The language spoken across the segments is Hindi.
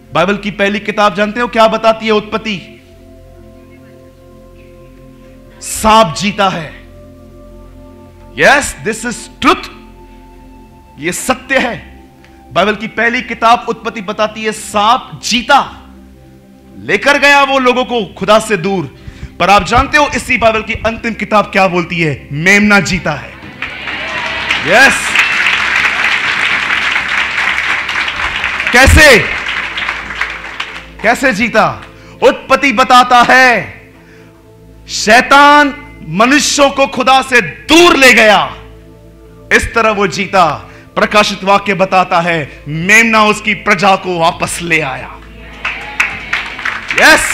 बाइबल की पहली किताब जानते हो क्या बताती है? उत्पत्ति। सांप जीता है। यस, दिस इज ट्रुथ, ये सत्य है। बाइबल की पहली किताब उत्पत्ति बताती है सांप जीता, लेकर गया वो लोगों को खुदा से दूर। पर आप जानते हो इसी बाइबल की अंतिम किताब क्या बोलती है? मेमना जीता है। यस, कैसे जीता? उत्पत्ति बताता है शैतान मनुष्यों को खुदा से दूर ले गया, इस तरह वो जीता। प्रकाशित वाक्य बताता है मेमना उसकी प्रजा को वापस ले आया। यस,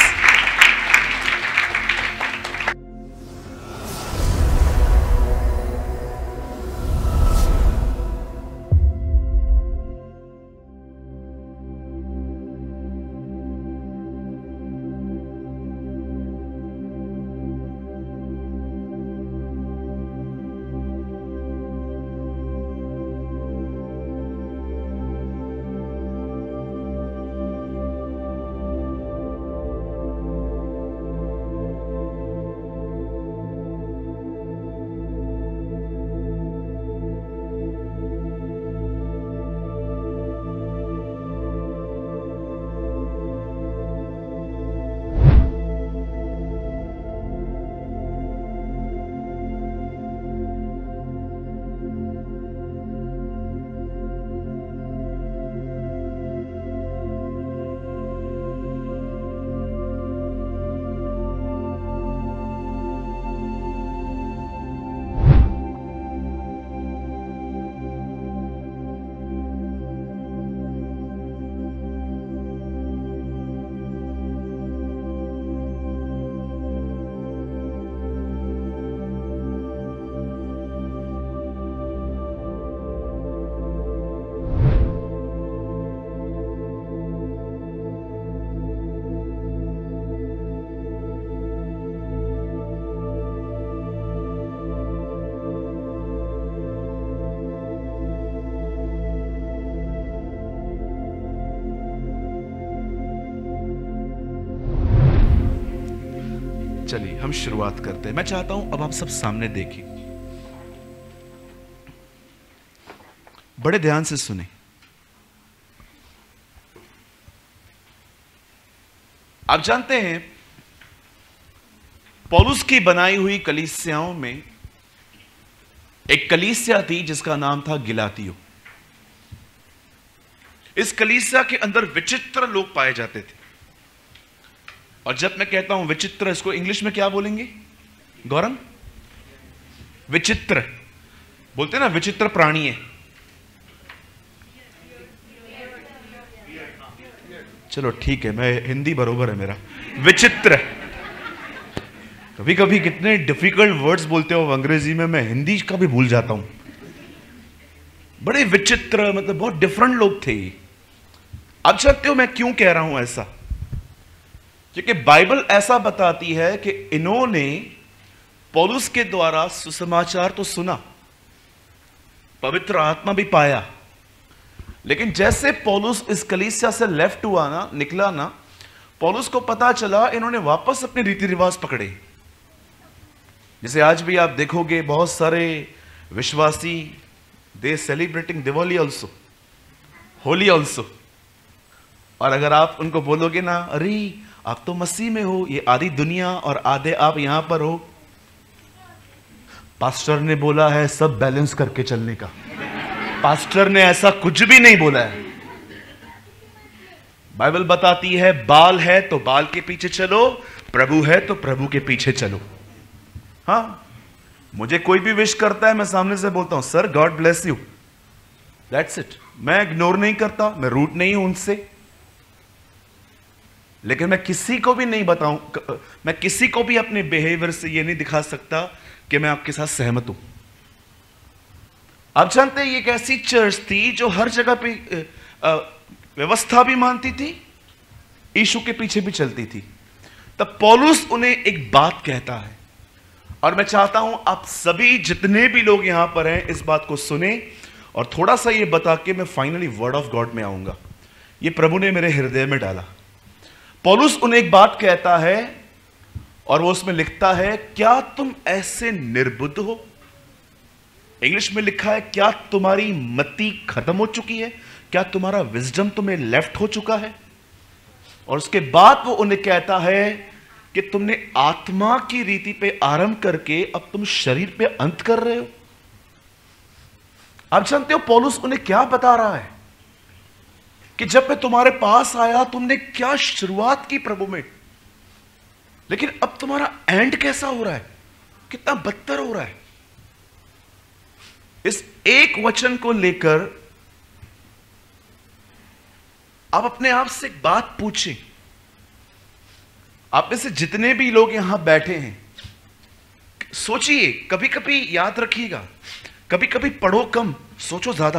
चलिए हम शुरुआत करते हैं। मैं चाहता हूं अब आप सब सामने देखें, बड़े ध्यान से सुने। आप जानते हैं पौलुस की बनाई हुई कलीसियाओं में एक कलीसिया थी जिसका नाम था गिलातियो। इस कलीसिया के अंदर विचित्र लोग पाए जाते थे। और जब मैं कहता हूं विचित्र, इसको इंग्लिश में क्या बोलेंगे गौरव? विचित्र बोलते ना, विचित्र प्राणी है। चलो ठीक है, मैं हिंदी बरोबर है मेरा। विचित्र, कभी कभी कितने डिफिकल्ट वर्ड्स बोलते हो अंग्रेजी में, मैं हिंदी का भी भूल जाता हूं। बड़े विचित्र, मतलब बहुत डिफरेंट लोग थे। अब जानते हो मैं क्यों कह रहा हूं ऐसा? क्योंकि बाइबल ऐसा बताती है कि इन्होंने पौलुस के द्वारा सुसमाचार तो सुना, पवित्र आत्मा भी पाया, लेकिन जैसे पौलुस इस कलीसिया से लेफ्ट हुआ ना, निकला ना, पौलुस को पता चला इन्होंने वापस अपने रीति रिवाज पकड़े। जैसे आज भी आप देखोगे बहुत सारे विश्वासी, they celebrating Diwali also, Holi also. और अगर आप उनको बोलोगे ना, अरे आप तो मसीह में हो, ये आधी दुनिया और आधे आप यहां पर हो, पास्टर ने बोला है सब बैलेंस करके चलने का। पास्टर ने ऐसा कुछ भी नहीं बोला है। बाइबल बताती है बाल है तो बाल के पीछे चलो, प्रभु है तो प्रभु के पीछे चलो। हाँ, मुझे कोई भी विश करता है, मैं सामने से बोलता हूं sir God bless you, that's it. मैं इग्नोर नहीं करता, मैं रूट नहीं हूं उनसे। लेकिन मैं किसी को भी नहीं बताऊं, मैं किसी को भी अपने बिहेवियर से ये नहीं दिखा सकता कि मैं आपके साथ सहमत हूं। आप जानते हैं ये एक ऐसी चर्च थी जो हर जगह पे व्यवस्था भी मानती थी, यीशु के पीछे भी चलती थी। तब पौलुस उन्हें एक बात कहता है, और मैं चाहता हूं आप सभी जितने भी लोग यहां पर हैं इस बात को सुने, और थोड़ा सा ये बता के मैं फाइनली वर्ड ऑफ गॉड में आऊंगा। ये प्रभु ने मेरे हृदय में डाला। पौलुस उन्हें एक बात कहता है और वो उसमें लिखता है, क्या तुम ऐसे निर्बुद्ध हो? इंग्लिश में लिखा है, क्या तुम्हारी मति खत्म हो चुकी है? क्या तुम्हारा विजडम तुम्हें लेफ्ट हो चुका है? और उसके बाद वो उन्हें कहता है कि तुमने आत्मा की रीति पे आरंभ करके अब तुम शरीर पे अंत कर रहे हो। आप जानते हो पौलुस उन्हें क्या बता रहा है कि जब मैं तुम्हारे पास आया तुमने क्या शुरुआत की प्रभु में, लेकिन अब तुम्हारा एंड कैसा हो रहा है, कितना बदतर हो रहा है। इस एक वचन को लेकर आप अपने आप से एक बात पूछें। आप में से जितने भी लोग यहां बैठे हैं, सोचिए, कभी कभी याद रखिएगा, कभी कभी पढ़ो कम, सोचो ज्यादा।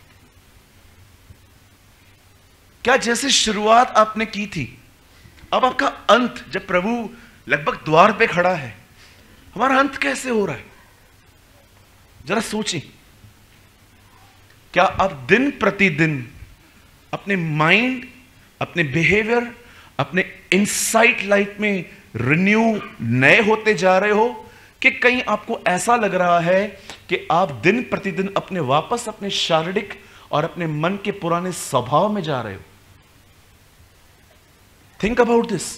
क्या जैसे शुरुआत आपने की थी, अब आपका अंत, जब प्रभु लगभग द्वार पे खड़ा है, हमारा अंत कैसे हो रहा है? जरा सोचिए। क्या आप दिन प्रतिदिन अपने माइंड, अपने बिहेवियर, अपने इनसाइट लाइफ में रिन्यू नए होते जा रहे हो, कि कहीं आपको ऐसा लग रहा है कि आप दिन प्रतिदिन वापस अपने शारीरिक और अपने मन के पुराने स्वभाव में जा रहे हो? Think about this.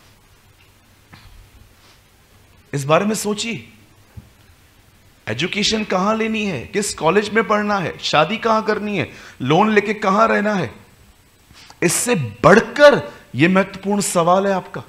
इस बारे में सोचिए। एजुकेशन कहां लेनी है, किस कॉलेज में पढ़ना है, शादी कहां करनी है, लोन लेके कहां रहना है, इससे बढ़कर यह महत्वपूर्ण सवाल है आपका।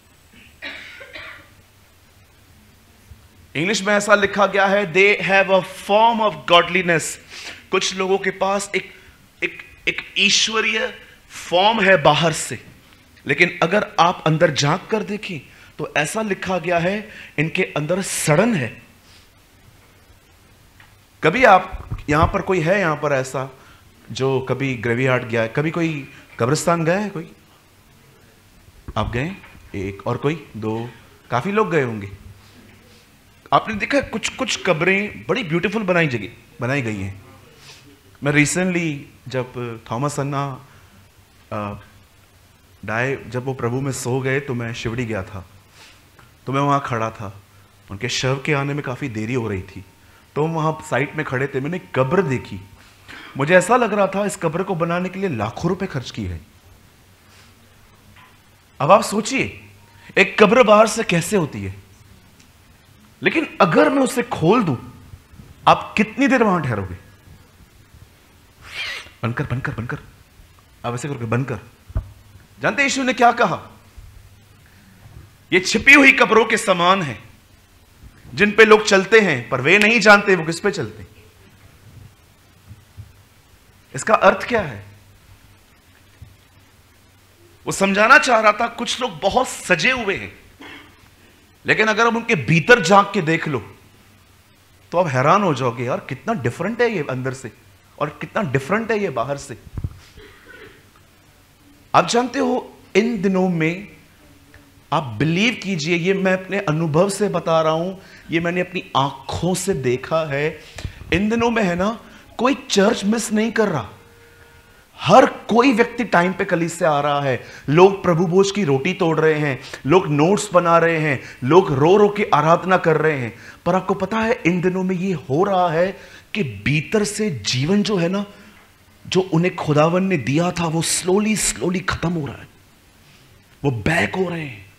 इंग्लिश में ऐसा लिखा गया है, they have a form of godliness. कुछ लोगों के पास एक ईश्वरीय फॉर्म है बाहर से, लेकिन अगर आप अंदर झांक कर देखें तो ऐसा लिखा गया है, इनके अंदर सड़न है। कभी आप यहां पर कोई है यहां पर ऐसा जो कभी ग्रेवयार्ड गया है, कभी कोई कब्रिस्तान गए हैं? कोई आप गए? एक और कोई दो, काफी लोग गए होंगे। आपने देखा कुछ कुछ कब्रें बड़ी ब्यूटीफुल बनाई गई हैं। मैं रिसेंटली जब थॉमस अन्ना जब वो प्रभु में सो गए तो मैं शिवड़ी गया था, तो मैं वहाँ खड़ा था। उनके शव के आने में काफ़ी देरी हो रही थी, तो हम वहाँ साइड में खड़े थे। मैंने एक कब्र देखी, मुझे ऐसा लग रहा था इस कब्र को बनाने के लिए लाखों रुपए खर्च किए हैं। अब आप सोचिए, एक कब्र बाहर से कैसे होती है, लेकिन अगर मैं उसे खोल दूं, आप कितनी देर वहां ठहरोगे? बनकर बनकर बनकर, आप ऐसे करके बनकर। जानते यीशु ने क्या कहा? ये छिपी हुई कब्रों के समान है, जिन पे लोग चलते हैं पर वे नहीं जानते वो किस पे चलते हैं। इसका अर्थ क्या है? वो समझाना चाह रहा था, कुछ लोग बहुत सजे हुए हैं, लेकिन अगर आप उनके भीतर झांक के देख लो तो आप हैरान हो जाओगे, यार कितना डिफरेंट है ये अंदर से और कितना डिफरेंट है ये बाहर से। आप जानते हो, इन दिनों में आप बिलीव कीजिए, ये मैं अपने अनुभव से बता रहा हूं, ये मैंने अपनी आंखों से देखा है। इन दिनों में है ना, कोई चर्च मिस नहीं कर रहा। हर कोई व्यक्ति टाइम पे कलीसिया से आ रहा है। लोग प्रभु भोज की रोटी तोड़ रहे हैं, लोग नोट्स बना रहे हैं, लोग रो रो के आराधना कर रहे हैं। पर आपको पता है, इन दिनों में ये हो रहा है कि भीतर से जीवन जो है ना, जो उन्हें खुदावन ने दिया था, वो स्लोली स्लोली खत्म हो रहा है। वो बैक हो रहे हैं,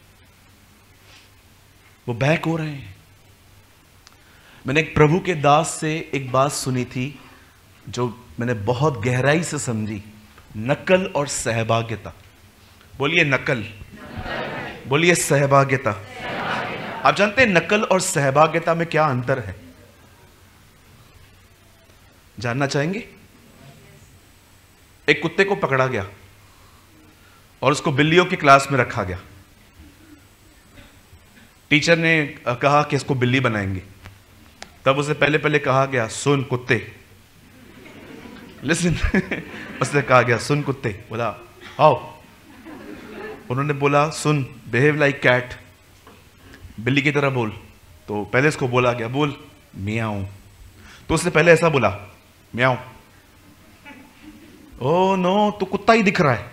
वो बैक हो रहे हैं। मैंने एक प्रभु के दास से एक बात सुनी थी जो मैंने बहुत गहराई से समझी। नकल और सहभागिता। बोलिए नकल, बोलिए सहभागिता। आप जानते हैं नकल और सहभागिता में क्या अंतर है? जानना चाहेंगे? एक कुत्ते को पकड़ा गया और उसको बिल्लियों की क्लास में रखा गया। टीचर ने कहा कि इसको बिल्ली बनाएंगे। तब उसे पहले पहले कहा गया, सुन कुत्ते, लिसन। उसने कहा गया, सुन कुत्ते। बोला आओ। उन्होंने बोला, सुन, बिहेव लाइक कैट, बिल्ली की तरह बोल। तो पहले इसको बोला गया, बोल मियाऊं। तो उसने पहले ऐसा बोला, मियाऊं। ओ नो, तो कुत्ता ही दिख रहा है।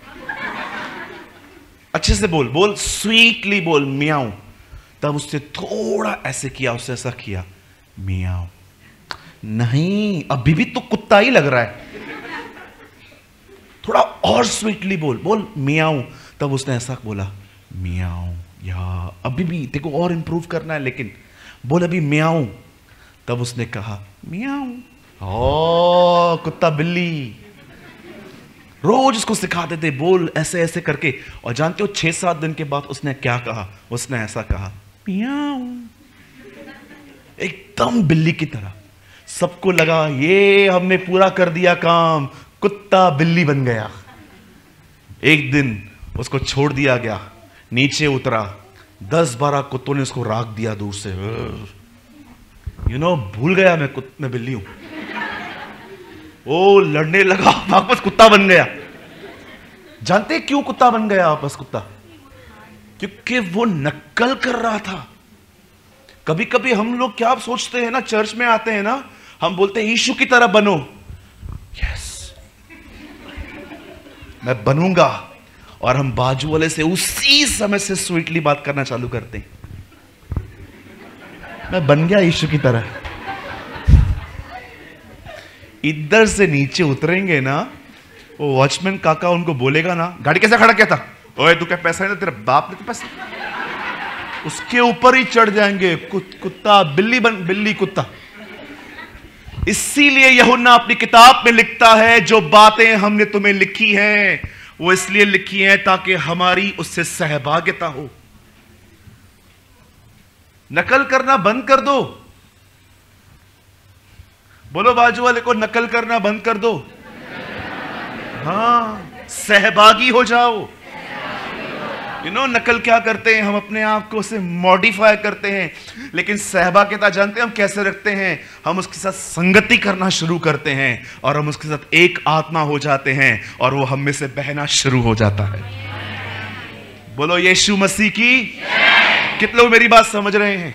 अच्छे से बोल, बोल स्वीटली बोल, मियाऊ। तब उसने थोड़ा ऐसे किया, उससे ऐसा किया, मियाऊ। नहीं, अभी भी तो कुत्ता ही लग रहा है। थोड़ा और स्वीटली बोल, बोल मियाऊ। तब उसने ऐसा बोला, मियाऊ। या अभी भी देखो और इंप्रूव करना है, लेकिन बोल अभी मियाऊ। तब उसने कहा, मियाऊ। ओ कुत्ता बिल्ली, रोज उसको सिखाते थे बोल ऐसे ऐसे करके। और जानते हो 6-7 दिन के बाद उसने क्या कहा? उसने ऐसा कहा, मियाऊ, एकदम बिल्ली की तरह। सबको लगा ये हमने पूरा कर दिया काम, कुत्ता बिल्ली बन गया। एक दिन उसको छोड़ दिया गया, नीचे उतरा, 10-12 कुत्तों ने उसको राख दिया दूर से। भूल गया मैं बिल्ली हूं। ओ लड़ने लगा, वापस कुत्ता बन गया। जानते क्यों कुत्ता बन गया वापस कुत्ता? क्योंकि वो नकल कर रहा था। कभी कभी हम लोग क्या सोचते हैं ना, चर्च में आते हैं ना, हम बोलते हैं यीशु की तरह बनो। यस, मैं बनूंगा। और हम बाजू वाले से उसी समय से स्वीटली बात करना चालू करते हैं, मैं बन गया यीशु की तरह। इधर से नीचे उतरेंगे ना, वो वॉचमैन काका उनको बोलेगा ना, गाड़ी कैसे खड़ा किया था? ओए तू क्या पैसा है ना, तेरे बाप ने तो पैसा। उसके ऊपर ही चढ़ जाएंगे। कुत्ता बिल्ली कुत्ता। इसीलिए यूहन्ना अपनी किताब में लिखता है, जो बातें हमने तुम्हें लिखी हैं वो इसलिए लिखी हैं ताकि हमारी उससे सहभागिता हो। नकल करना बंद कर दो। बोलो बाजू वाले को, नकल करना बंद कर दो। हाँ, सहभागी हो जाओ। नकल क्या करते हैं हम? अपने आप को उसे मॉडिफाई करते हैं। लेकिन सहभागिता जानते हैं हम कैसे रखते हैं? हम उसके साथ संगति करना शुरू करते हैं और हम उसके साथ एक आत्मा हो जाते हैं और वो हम में से बहना शुरू हो जाता है। बोलो यीशु मसीह की। कितने लोग मेरी बात समझ रहे हैं?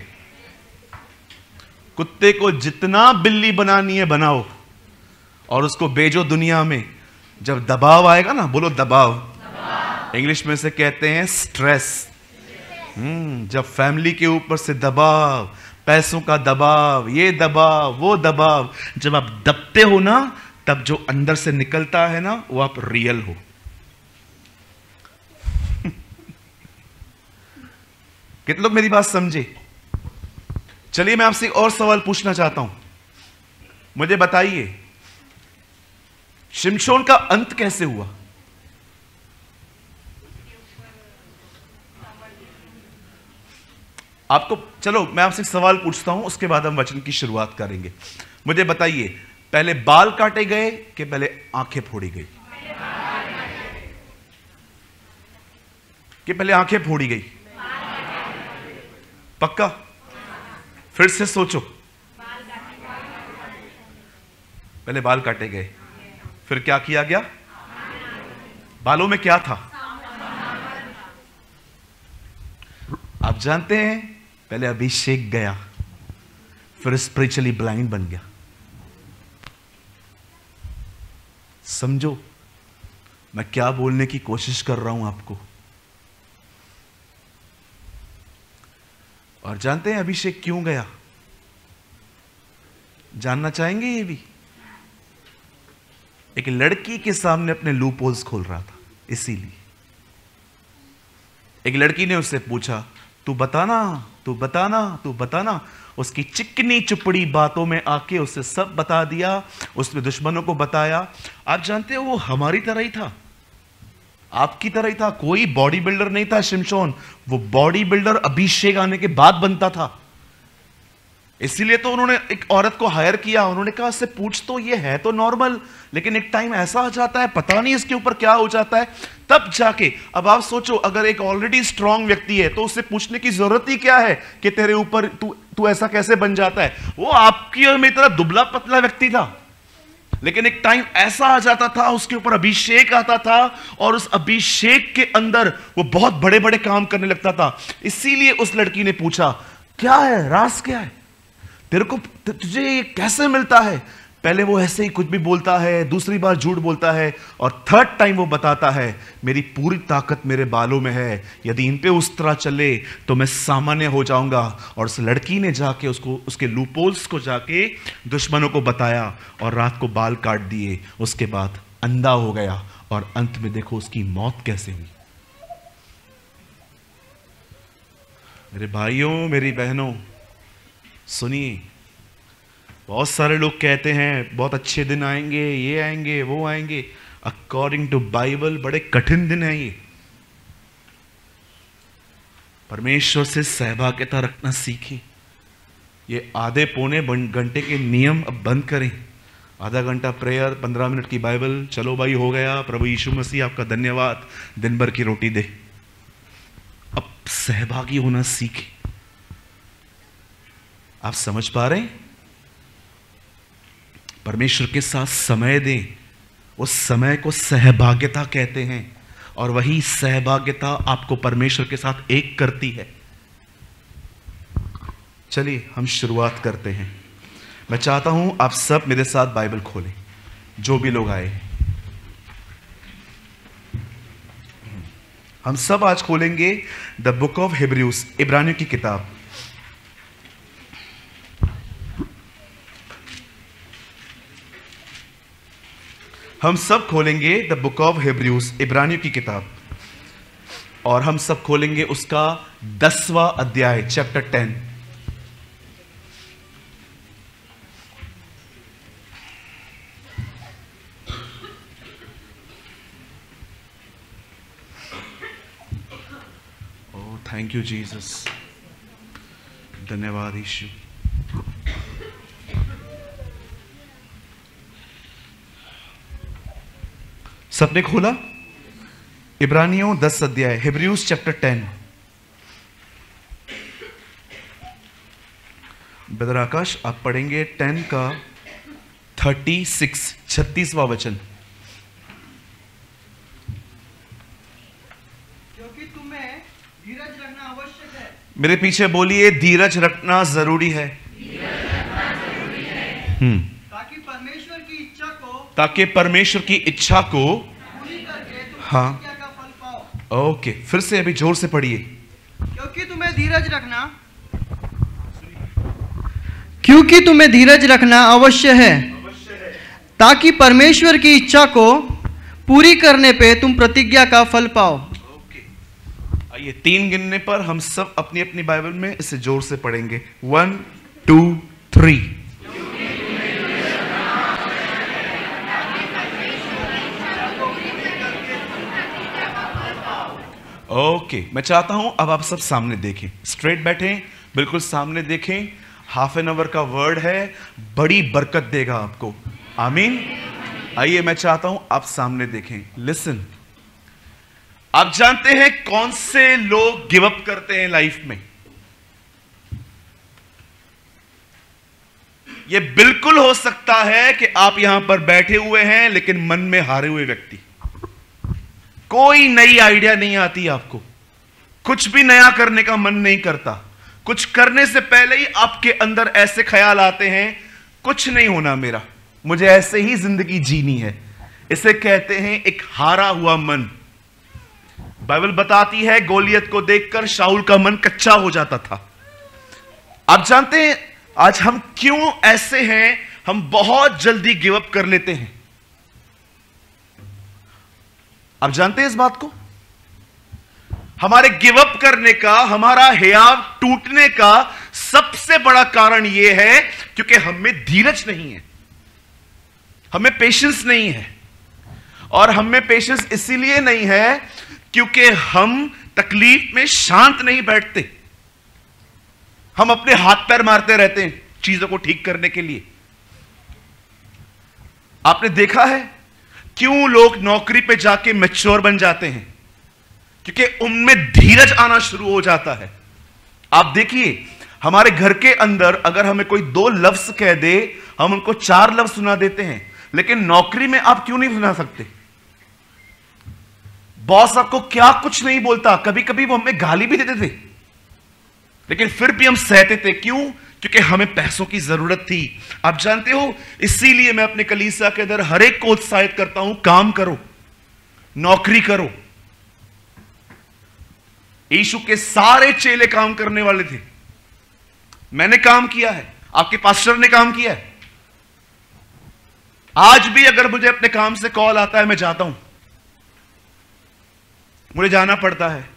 कुत्ते को जितना बिल्ली बनानी है बनाओ और उसको भेजो दुनिया में। जब दबाव आएगा ना, बोलो दबाव, इंग्लिश में से कहते हैं स्ट्रेस। जब फैमिली के ऊपर से दबाव, पैसों का दबाव, ये दबाव वो दबाव, जब आप दबते हो ना, तब जो अंदर से निकलता है ना, वो आप रियल हो। कितने लोग मेरी बात समझे? चलिए मैं आपसे एक और सवाल पूछना चाहता हूं। मुझे बताइए, शिमशोन का अंत कैसे हुआ? आपको, चलो मैं आपसे एक सवाल पूछता हूं, उसके बाद हम वचन की शुरुआत करेंगे। मुझे बताइए, पहले बाल काटे गए कि पहले आंखें फोड़ी गई? कि पहले आंखें फोड़ी गई? पक्का? फिर से सोचो। पहले बाल काटे गए, फिर क्या किया गया? बालों में क्या था? आप जानते हैं, पहले अभिषेक गया, फिर स्पिरिचुअली ब्लाइंड बन गया। समझो मैं क्या बोलने की कोशिश कर रहा हूं आपको। और जानते हैं अभिषेक क्यों गया? जानना चाहेंगे? ये भी एक लड़की के सामने अपने लूप होल्स खोल रहा था। इसीलिए एक लड़की ने उससे पूछा, तू बताना, तू बताना, तू बताना। उसकी चिकनी चुपड़ी बातों में आके उससे सब बता दिया, उसने दुश्मनों को बताया। आप जानते हो वो हमारी तरह ही था, आपकी तरह ही था। कोई बॉडी बिल्डर नहीं था शिमशोन, वो बॉडी बिल्डर अभिषेक आने के बाद बनता था। इसीलिए तो उन्होंने एक औरत को हायर किया। उन्होंने कहा इससे पूछ, तो ये है तो नॉर्मल, लेकिन एक टाइम ऐसा आ जाता है, पता नहीं इसके ऊपर क्या हो जाता है, तब जाके। अब आप सोचो, अगर एक ऑलरेडी स्ट्रांग व्यक्ति है तो उससे पूछने की जरूरत ही क्या है कि तेरे ऊपर तू ऐसा कैसे बन जाता है? वो आपकी और मेरी तरह दुबला पतला व्यक्ति था, लेकिन एक टाइम ऐसा आ जाता था, उसके ऊपर अभिषेक आता था और उस अभिषेक के अंदर वो बहुत बड़े बड़े काम करने लगता था। इसीलिए उस लड़की ने पूछा, क्या है राज, क्या है तेरे को, तुझे ये कैसे मिलता है? पहले वो ऐसे ही कुछ भी बोलता है, दूसरी बार झूठ बोलता है, और थर्ड टाइम वो बताता है मेरी पूरी ताकत मेरे बालों में है, यदि इन पे उस तरह चले तो मैं सामान्य हो जाऊंगा। और उस लड़की ने जाके उसके लूपोल्स को जाके दुश्मनों को बताया और रात को बाल काट दिए, उसके बाद अंधा हो गया, और अंत में देखो उसकी मौत कैसे हुई। मेरे भाइयों, मेरी बहनों, सुनिए, बहुत सारे लोग कहते हैं बहुत अच्छे दिन आएंगे, ये आएंगे, वो आएंगे। अकॉर्डिंग टू बाइबल बड़े कठिन दिन है ये। परमेश्वर से सहभागिता रखना सीखिए। ये आधे पौने घंटे के नियम अब बंद करें। आधा घंटा प्रेयर, 15 मिनट की बाइबल, चलो भाई हो गया, प्रभु यीशु मसीह आपका धन्यवाद, दिन भर की रोटी दे। अब सहभागी होना सीखें। आप समझ पा रहे हैं? परमेश्वर के साथ समय दें। उस समय को सहभागिता कहते हैं, और वही सहभागिता आपको परमेश्वर के साथ एक करती है। चलिए हम शुरुआत करते हैं। मैं चाहता हूं आप सब मेरे साथ बाइबल खोलें, जो भी लोग आए। हम सब आज खोलेंगे द बुक ऑफ हिब्रूज, इब्रानियों की किताब। हम सब खोलेंगे द बुक ऑफ हिब्रूज, इब्रानियों की किताब, और हम सब खोलेंगे उसका 10वां अध्याय, chapter 10। Oh thank you Jesus, धन्यवाद यीशु। सबने खोला? इब्रानियों 10 अध्याय, हिब्रूज चैप्टर 10। ब्रदर आकाश आप पढ़ेंगे 10 का 36वां वचन। क्योंकि तुम्हें धीरज रखना आवश्यक है। मेरे पीछे बोलिए, धीरज रखना जरूरी है। ताकि परमेश्वर की इच्छा को पूरी करके तुम हाँ प्रतिज्ञा का फल पाओ। ओके, फिर से अभी जोर से पढ़िए। क्योंकि तुम्हें धीरज रखना अवश्य है, ताकि परमेश्वर की इच्छा को पूरी करने पे तुम प्रतिज्ञा का फल पाओ। ओके, आइए 3 गिनने पर हम सब अपनी अपनी बाइबल में इसे जोर से पढ़ेंगे। 1 2 3। ओके, मैं चाहता हूं अब आप सब सामने देखें, स्ट्रेट बैठें, बिल्कुल सामने देखें। हाफ एन आवर का वर्ड है, बड़ी बरकत देगा आपको। आमीन। आइए मैं चाहता हूं आप सामने देखें। लिसन, आप जानते हैं कौन से लोग गिव अप करते हैं लाइफ में? यह बिल्कुल हो सकता है कि आप यहां पर बैठे हुए हैं लेकिन मन में हारे हुए व्यक्ति, कोई नई आइडिया नहीं आती आपको, कुछ भी नया करने का मन नहीं करता, कुछ करने से पहले ही आपके अंदर ऐसे ख्याल आते हैं कुछ नहीं होना मेरा, मुझे ऐसे ही जिंदगी जीनी है। इसे कहते हैं एक हारा हुआ मन। बाइबल बताती है गोलियत को देखकर शाऊल का मन कच्चा हो जाता था। आप जानते हैं आज हम क्यों ऐसे हैं? हम बहुत जल्दी गिव अप कर लेते हैं। आप जानते हैं इस बात को? हमारे गिव अप करने का, हमारा हियाव टूटने का सबसे बड़ा कारण यह है क्योंकि हम में धीरज नहीं है, हमें पेशेंस नहीं है। और हम में पेशेंस इसीलिए नहीं है क्योंकि हम तकलीफ में शांत नहीं बैठते, हम अपने हाथ पैर मारते रहते हैं चीजों को ठीक करने के लिए। आपने देखा है क्यों लोग नौकरी पे जाके मैच्योर बन जाते हैं? क्योंकि उनमें धीरज आना शुरू हो जाता है। आप देखिए हमारे घर के अंदर अगर हमें कोई 2 लफ्ज कह दे, हम उनको 4 लफ्ज सुना देते हैं, लेकिन नौकरी में आप क्यों नहीं सुना सकते? बॉस आपको क्या कुछ नहीं बोलता, कभी कभी वो हमें गाली भी देते थे, लेकिन फिर भी हम सहते थे। क्यों? क्योंकि हमें पैसों की जरूरत थी। आप जानते हो, इसीलिए मैं अपने कलीसिया के अंदर हर एक को उत्साहित करता हूं, काम करो, नौकरी करो। यीशु के सारे चेले काम करने वाले थे। मैंने काम किया है, आपके पास्टर ने काम किया है। आज भी अगर मुझे अपने काम से कॉल आता है, मैं जाता हूं, मुझे जाना पड़ता है।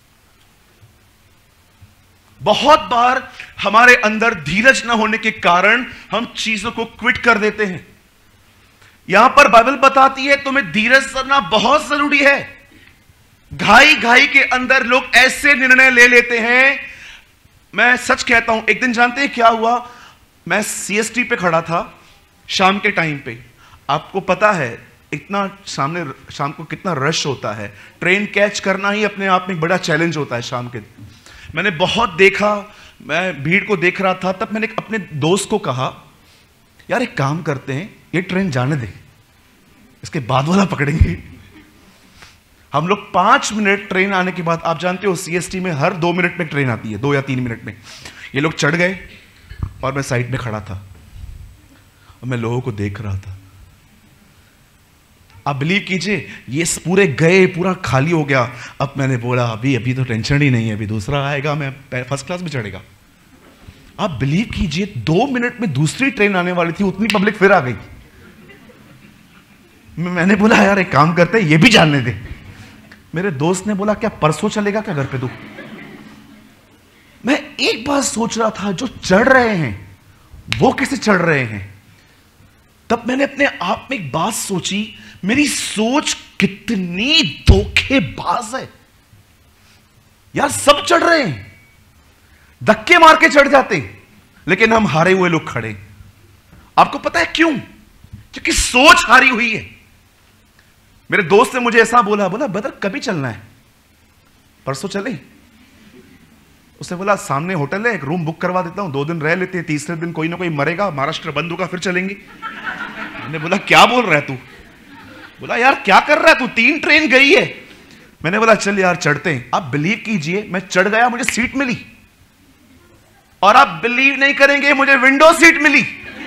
बहुत बार हमारे अंदर धीरज ना होने के कारण हम चीजों को क्विट कर देते हैं। यहां पर बाइबल बताती है तुम्हें धीरज करना बहुत जरूरी है। घाई घाई के अंदर लोग ऐसे निर्णय ले लेते हैं। मैं सच कहता हूं, एक दिन जानते हैं क्या हुआ, मैं सीएसटी पे खड़ा था शाम के टाइम पे। आपको पता है इतना सामने शाम को कितना रश होता है, ट्रेन कैच करना ही अपने आप में बड़ा चैलेंज होता है शाम के। मैंने बहुत देखा, मैं भीड़ को देख रहा था, तब मैंने अपने दोस्त को कहा, यार एक काम करते हैं, ये ट्रेन जाने दे, इसके बाद वाला पकड़ेंगे। हम लोग 5 मिनट ट्रेन आने के बाद, आप जानते हो सीएसटी में हर 2 मिनट में ट्रेन आती है, 2 या 3 मिनट में। ये लोग चढ़ गए और मैं साइड में खड़ा था और मैं लोगों को देख रहा था। आप बिलीव कीजिए, ये पूरे गए, पूरा खाली हो गया। अब मैंने बोला अभी तो टेंशन ही नहीं है, अभी दूसरा आएगा, मैं फर्स्ट क्लास में चढ़ेगा। आप बिलीव कीजिए 2 मिनट में दूसरी ट्रेन आने वाली थी, उतनी पब्लिक फिर आ गई। मैंने बोला यार एक काम करते हैं, ये भी जानने दे। मेरे दोस्त ने बोला क्या परसों चलेगा क्या घर पे तू? मैं एक बात सोच रहा था, जो चढ़ रहे हैं वो कैसे चढ़ रहे हैं। तब मैंने अपने आप में एक बात सोची, मेरी सोच कितनी धोखेबाज है यार। सब चढ़ रहे हैं, धक्के मार के चढ़ जाते हैं, लेकिन हम हारे हुए लोग खड़े। आपको पता है क्यों? क्योंकि सोच हारी हुई है। मेरे दोस्त ने मुझे ऐसा बोला ब्रदर कभी चलना है? परसों चले। उसने बोला सामने होटल है, एक रूम बुक करवा देता हूं, 2 दिन रह लेते हैं, तीसरे दिन कोई ना कोई मरेगा, महाराष्ट्र बंद होगा, फिर चलेंगे। मैंने बोला क्या बोल रहा है तू? बोला यार क्या कर रहा है तू, 3 ट्रेन गई है। मैंने बोला चल यार चढ़ते हैं। आप बिलीव कीजिए, मैं चढ़ गया, मुझे सीट मिली, और आप बिलीव नहीं करेंगे मुझे विंडो सीट मिली।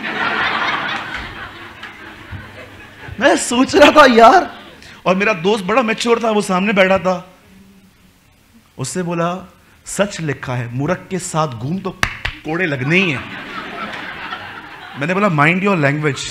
मैं सोच रहा था यार, और मेरा दोस्त बड़ा मैच्योर था, वो सामने बैठा था। उससे बोला सच लिखा है, मूर्ख के साथ घूम तो कोड़े लगने ही है। मैंने बोला माइंड योर लैंग्वेज।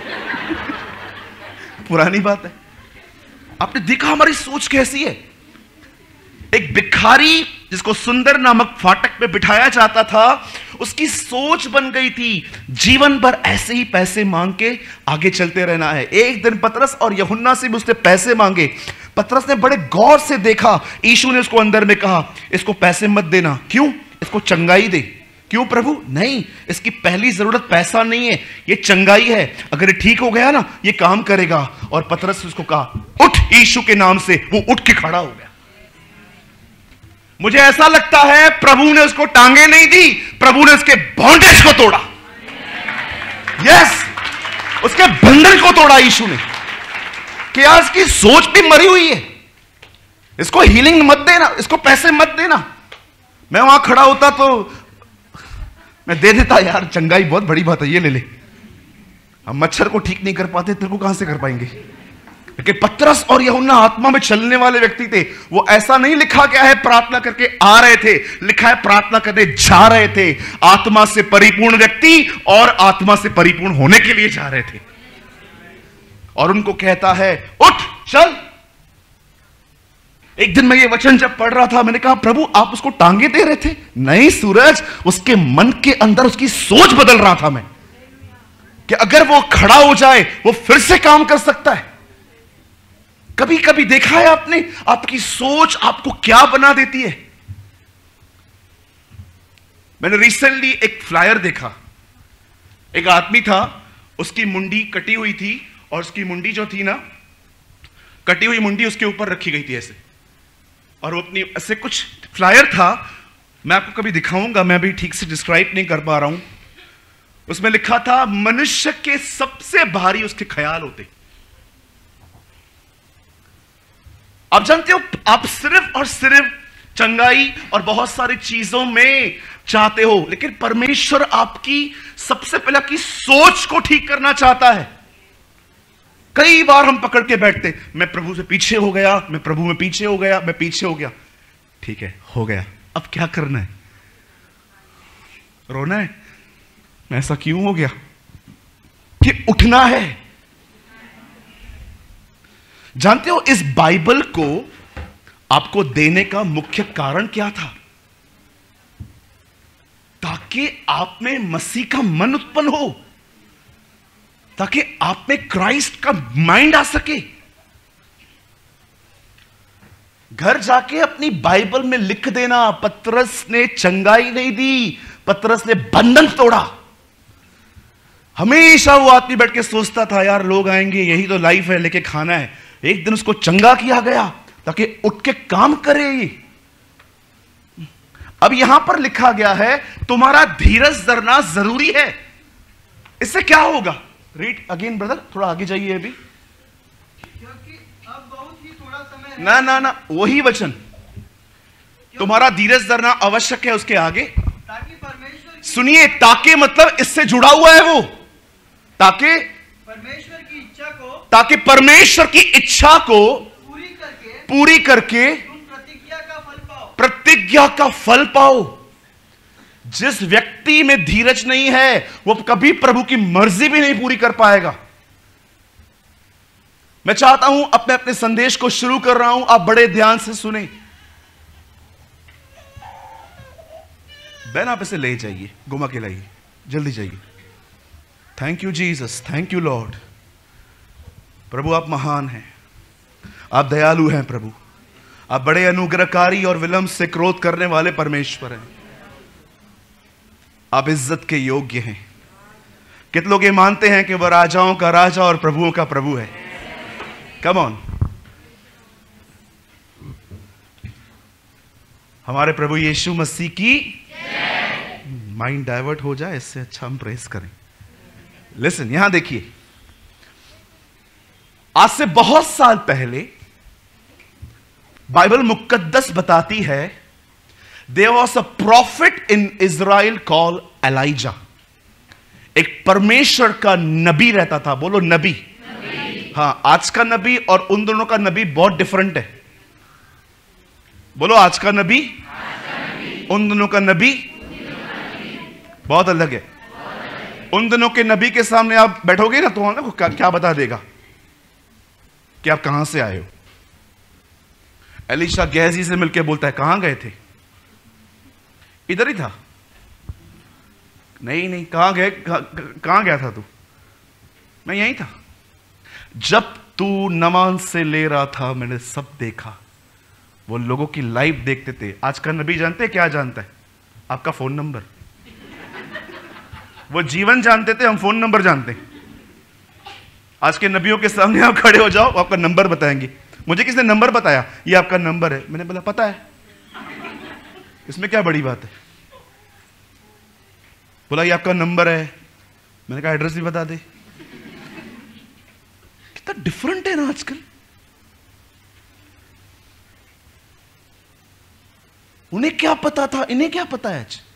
पुरानी बात है। आपने देखा हमारी सोच कैसी है। एक भिखारी जिसको सुंदर नामक फाटक पे बिठाया जाता था, उसकी सोच बन गई थी जीवन भर ऐसे ही पैसे मांग के आगे चलते रहना है। एक दिन पतरस और यूहन्ना से भी उसने पैसे मांगे। पतरस ने बड़े गौर से देखा, यीशु ने उसको अंदर में कहा इसको पैसे मत देना। क्यों? इसको चंगाई दे। क्यों प्रभु? नहीं, इसकी पहली जरूरत पैसा नहीं है, ये चंगाई है। अगर ये ठीक हो गया ना, ये काम करेगा। और पतरस ने उसको कहा उठ यीशु के नाम से। वो उठ के खड़ा हो गया। मुझे ऐसा लगता है प्रभु ने उसको टांगे नहीं दी, प्रभु ने उसके बॉन्डेज को तोड़ा। यस, उसके बंधन को तोड़ा यीशु ने। कि यार इसकी सोच भी मरी हुई है, इसको हीलिंग मत देना, इसको पैसे मत देना। मैं वहां खड़ा होता तो मैं दे देता, यार चंगाई बहुत बड़ी बात है, ये ले ले। हम मच्छर को ठीक नहीं कर पाते, तेरे को कहां से कर पाएंगे? लेकिन पतरस और यूहन्ना आत्मा में चलने वाले व्यक्ति थे। वो ऐसा नहीं लिखा गया है प्रार्थना करके आ रहे थे, लिखा है प्रार्थना करने जा रहे थे। आत्मा से परिपूर्ण व्यक्ति और आत्मा से परिपूर्ण होने के लिए जा रहे थे। और उनको कहता है उठ चल। एक दिन मैं ये वचन जब पढ़ रहा था, मैंने कहा प्रभु आप उसको टांगे दे रहे थे? नहीं सूरज, उसके मन के अंदर उसकी सोच बदल रहा था मैं, कि अगर वो खड़ा हो जाए वो फिर से काम कर सकता है। कभी कभी देखा है आपने, आपकी सोच आपको क्या बना देती है। मैंने रिसेंटली एक फ्लायर देखा। एक आदमी था, उसकी मुंडी कटी हुई थी, और उसकी मुंडी जो थी ना, कटी हुई मुंडी उसके ऊपर रखी गई थी ऐसे, और वो अपनी ऐसे कुछ फ्लायर था। मैं आपको कभी दिखाऊंगा, मैं भी ठीक से डिस्क्राइब नहीं कर पा रहा हूं। उसमें लिखा था मनुष्य के सबसे भारी उसके ख्याल होते। आप जानते हो, आप सिर्फ और सिर्फ चंगाई और बहुत सारी चीजों में चाहते हो, लेकिन परमेश्वर आपकी सबसे पहले आपकी सोच को ठीक करना चाहता है। कई बार हम पकड़ के बैठते, मैं प्रभु से पीछे हो गया, मैं प्रभु में पीछे हो गया, मैं पीछे हो गया। ठीक है, हो गया, अब क्या करना है? रोना है? ऐसा क्यों हो गया? कि उठना है। जानते हो इस बाइबल को आपको देने का मुख्य कारण क्या था? ताकि आप में मसीह का मन उत्पन्न हो, ताकि आप में क्राइस्ट का माइंड आ सके। घर जाके अपनी बाइबल में लिख देना, पतरस ने चंगाई नहीं दी, पतरस ने बंधन तोड़ा। हमेशा वो आदमी बैठ के सोचता था, यार लोग आएंगे, यही तो लाइफ है, लेके खाना है। एक दिन उसको चंगा किया गया ताकि उठ के काम करे। अब यहां पर लिखा गया है, तुम्हारा धीरज धरना जरूरी है। इससे क्या होगा? रीड अगेन ब्रदर, थोड़ा आगे जाइए अभी। क्योंकि अब बहुत ही थोड़ा समय है। ना वही वचन, तुम्हारा धीरज धरना आवश्यक है। उसके आगे ताकि परमेश्वर की सुनिए, ताकि मतलब इससे जुड़ा हुआ है वो, ताकि परमेश्वर की इच्छा को ताकि परमेश्वर की इच्छा को पूरी करके तुम प्रतिज्ञा का फल पाओ। प्रतिज्ञा का फल पाओ। जिस व्यक्ति में धीरज नहीं है वो कभी प्रभु की मर्जी भी नहीं पूरी कर पाएगा। मैं चाहता हूं अपने अपने संदेश को शुरू कर रहा हूं, आप बड़े ध्यान से सुने। बहन आप इसे ले जाइए, घुमा के लाइए, जल्दी जाइए। Thank you Jesus, thank you Lord. प्रभु आप महान हैं, आप दयालु हैं प्रभु, आप बड़े अनुग्रहकारी और विलंब से क्रोध करने वाले परमेश्वर हैं। आप इज्जत के योग्य हैं। कितने लोग ये मानते हैं कि वह राजाओं का राजा और प्रभुओं का प्रभु है? Come on. हमारे प्रभु यीशु मसीह की माइंड डाइवर्ट हो जाए, इससे अच्छा हम प्रेस करें। लिसन, यहां देखिए, आज से बहुत साल पहले बाइबल मुकद्दस बताती है, there was a prophet in Israel called Elijah. एक परमेश्वर का नबी रहता था। बोलो नबी। हां, आज का नबी और उन दोनों का नबी बहुत डिफरेंट है। बोलो आज का नबी, उन दोनों का नबी बहुत अलग है। उन दिनों के नबी के सामने आप बैठोगे ना तो ना क्या बता देगा कि आप कहां से आए हो। एलीशा गेहजी से मिलकर बोलता है, कहां गए थे? इधर ही था। नहीं, कहां गया था तू? मैं यहीं था। जब तू नमाज से ले रहा था मैंने सब देखा। वो लोगों की लाइफ देखते थे। आज का नबी जानते क्या जानता है? आपका फोन नंबर। वो जीवन जानते थे, हम फोन नंबर जानते हैं। आज के नबियों के सामने आप खड़े हो जाओ, आपका नंबर बताएंगे। मुझे किसने नंबर बताया? ये आपका नंबर है। मैंने बोला पता है, इसमें क्या बड़ी बात है? बोला ये आपका नंबर है। मैंने कहा एड्रेस भी बता दे। कितना डिफरेंट है ना आजकल। उन्हें क्या पता था, इन्हें क्या पता है आज?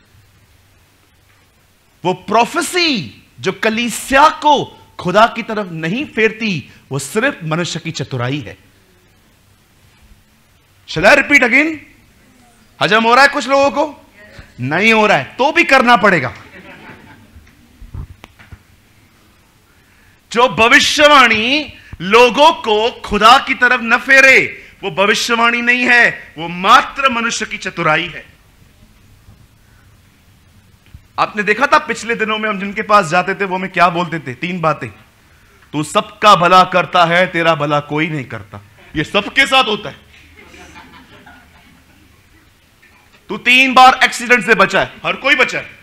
वो प्रोफेसी जो कलीसिया को खुदा की तरफ नहीं फेरती, वो सिर्फ मनुष्य की चतुराई है। Shall I repeat again? हजम हो रहा है कुछ लोगों को? नहीं हो रहा है तो भी करना पड़ेगा। जो भविष्यवाणी लोगों को खुदा की तरफ न फेरे, वो भविष्यवाणी नहीं है, वो मात्र मनुष्य की चतुराई है। आपने देखा था पिछले दिनों में हम जिनके पास जाते थे वो हमें क्या बोलते थे? 3 बातें। तू सबका भला करता है, तेरा भला कोई नहीं करता। ये सबके साथ होता है। तू 3 बार एक्सीडेंट से बचा है, हर कोई बचा है।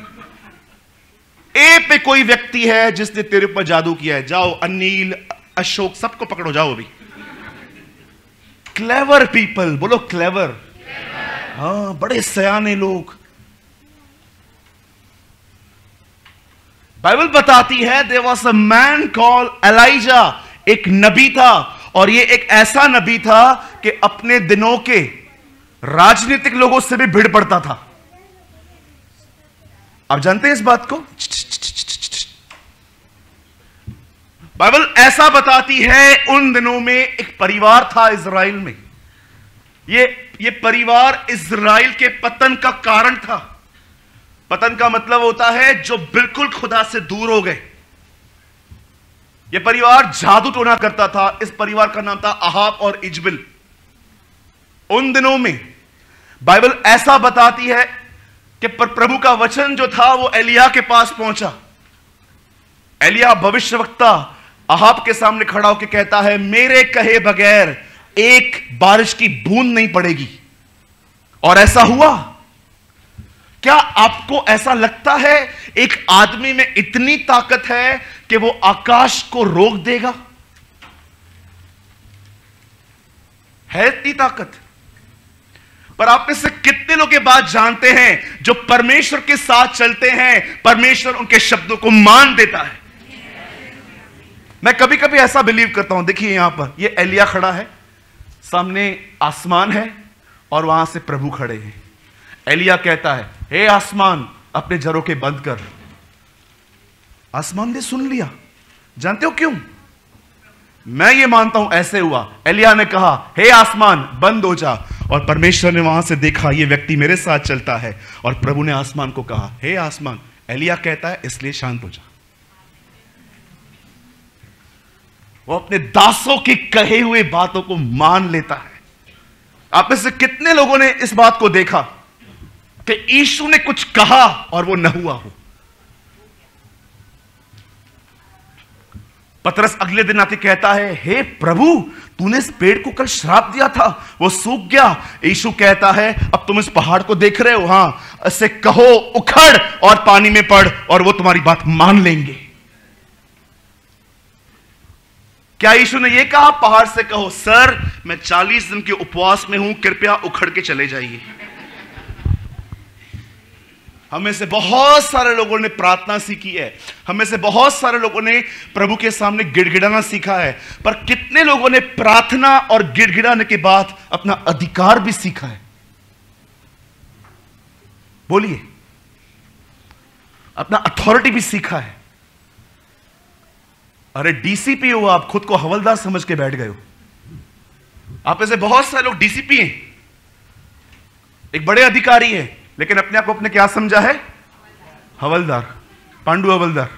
ए पे कोई व्यक्ति है जिसने तेरे ऊपर जादू किया है, जाओ अनिल, अशोक, सबको पकड़ो, जाओ अभी। क्लेवर पीपल, बोलो क्लेवर। हाँ, बड़े सयाने लोग। बाइबल बताती है there was a man called Elijah. एक नबी था, और ये एक ऐसा नबी था कि अपने दिनों के राजनीतिक लोगों से भी भिड़ पड़ता था। आप जानते हैं इस बात को? बाइबल ऐसा बताती है, उन दिनों में एक परिवार था इज़राइल में। ये परिवार इज़राइल के पतन का कारण था। पतन का मतलब होता है जो बिल्कुल खुदा से दूर हो गए। यह परिवार जादू टोना करता था। इस परिवार का नाम था अहाब और इजबिल। उन दिनों में बाइबल ऐसा बताती है कि प्रभु का वचन जो था वो एलिया के पास पहुंचा। एलिया भविष्यवक्ता अहाब के सामने खड़ा होकर कहता है, मेरे कहे बगैर एक बारिश की बूंद नहीं पड़ेगी। और ऐसा हुआ। क्या आपको ऐसा लगता है एक आदमी में इतनी ताकत है कि वो आकाश को रोक देगा? है इतनी ताकत? पर आप में से कितने लोग ये बात जानते हैं जो परमेश्वर के साथ चलते हैं, परमेश्वर उनके शब्दों को मान देता है? मैं कभी कभी ऐसा बिलीव करता हूं। देखिए यहां पर ये एलिया खड़ा है, सामने आसमान है और वहां से प्रभु खड़े हैं। एलिया कहता है, हे आसमान अपने झरोखे बंद कर। आसमान ने सुन लिया। जानते हो क्यों? मैं ये मानता हूं ऐसे हुआ। एलिया ने कहा, हे आसमान बंद हो जा, और परमेश्वर ने वहां से देखा ये व्यक्ति मेरे साथ चलता है, और प्रभु ने आसमान को कहा, हे आसमान। एलिया कहता है इसलिए शांत हो जा। वो अपने दासों की कहे हुए बातों को मान लेता है। आप में से कितने लोगों ने इस बात को देखा कि यीशु ने कुछ कहा और वो न हुआ हो? पतरस अगले दिन आके कहता है, हे प्रभु तूने इस पेड़ को कल श्राप दिया था, वो सूख गया। यीशु कहता है, अब तुम इस पहाड़ को देख रहे हो, हां, इससे कहो उखड़ और पानी में पड़, और वो तुम्हारी बात मान लेंगे। क्या यीशु ने यह कहा पहाड़ से कहो, सर मैं 40 दिन के उपवास में हूं, कृपया उखड़ के चले जाइए? हमें से बहुत सारे लोगों ने प्रार्थना सीखी है, हमें से बहुत सारे लोगों ने प्रभु के सामने गिड़गिड़ाना सीखा है, पर कितने लोगों ने प्रार्थना और गिड़गिड़ाने के बाद अपना अधिकार भी सीखा है? बोलिए। अपना अथॉरिटी भी सीखा है। अरे डीसीपी हो आप, खुद को हवलदार समझ के बैठ गए हो। आप में से बहुत सारे लोग डीसीपी हैं, एक बड़े अधिकारी हैं, लेकिन अपने आप को अपने क्या समझा है? हवलदार, पांडु हवलदार।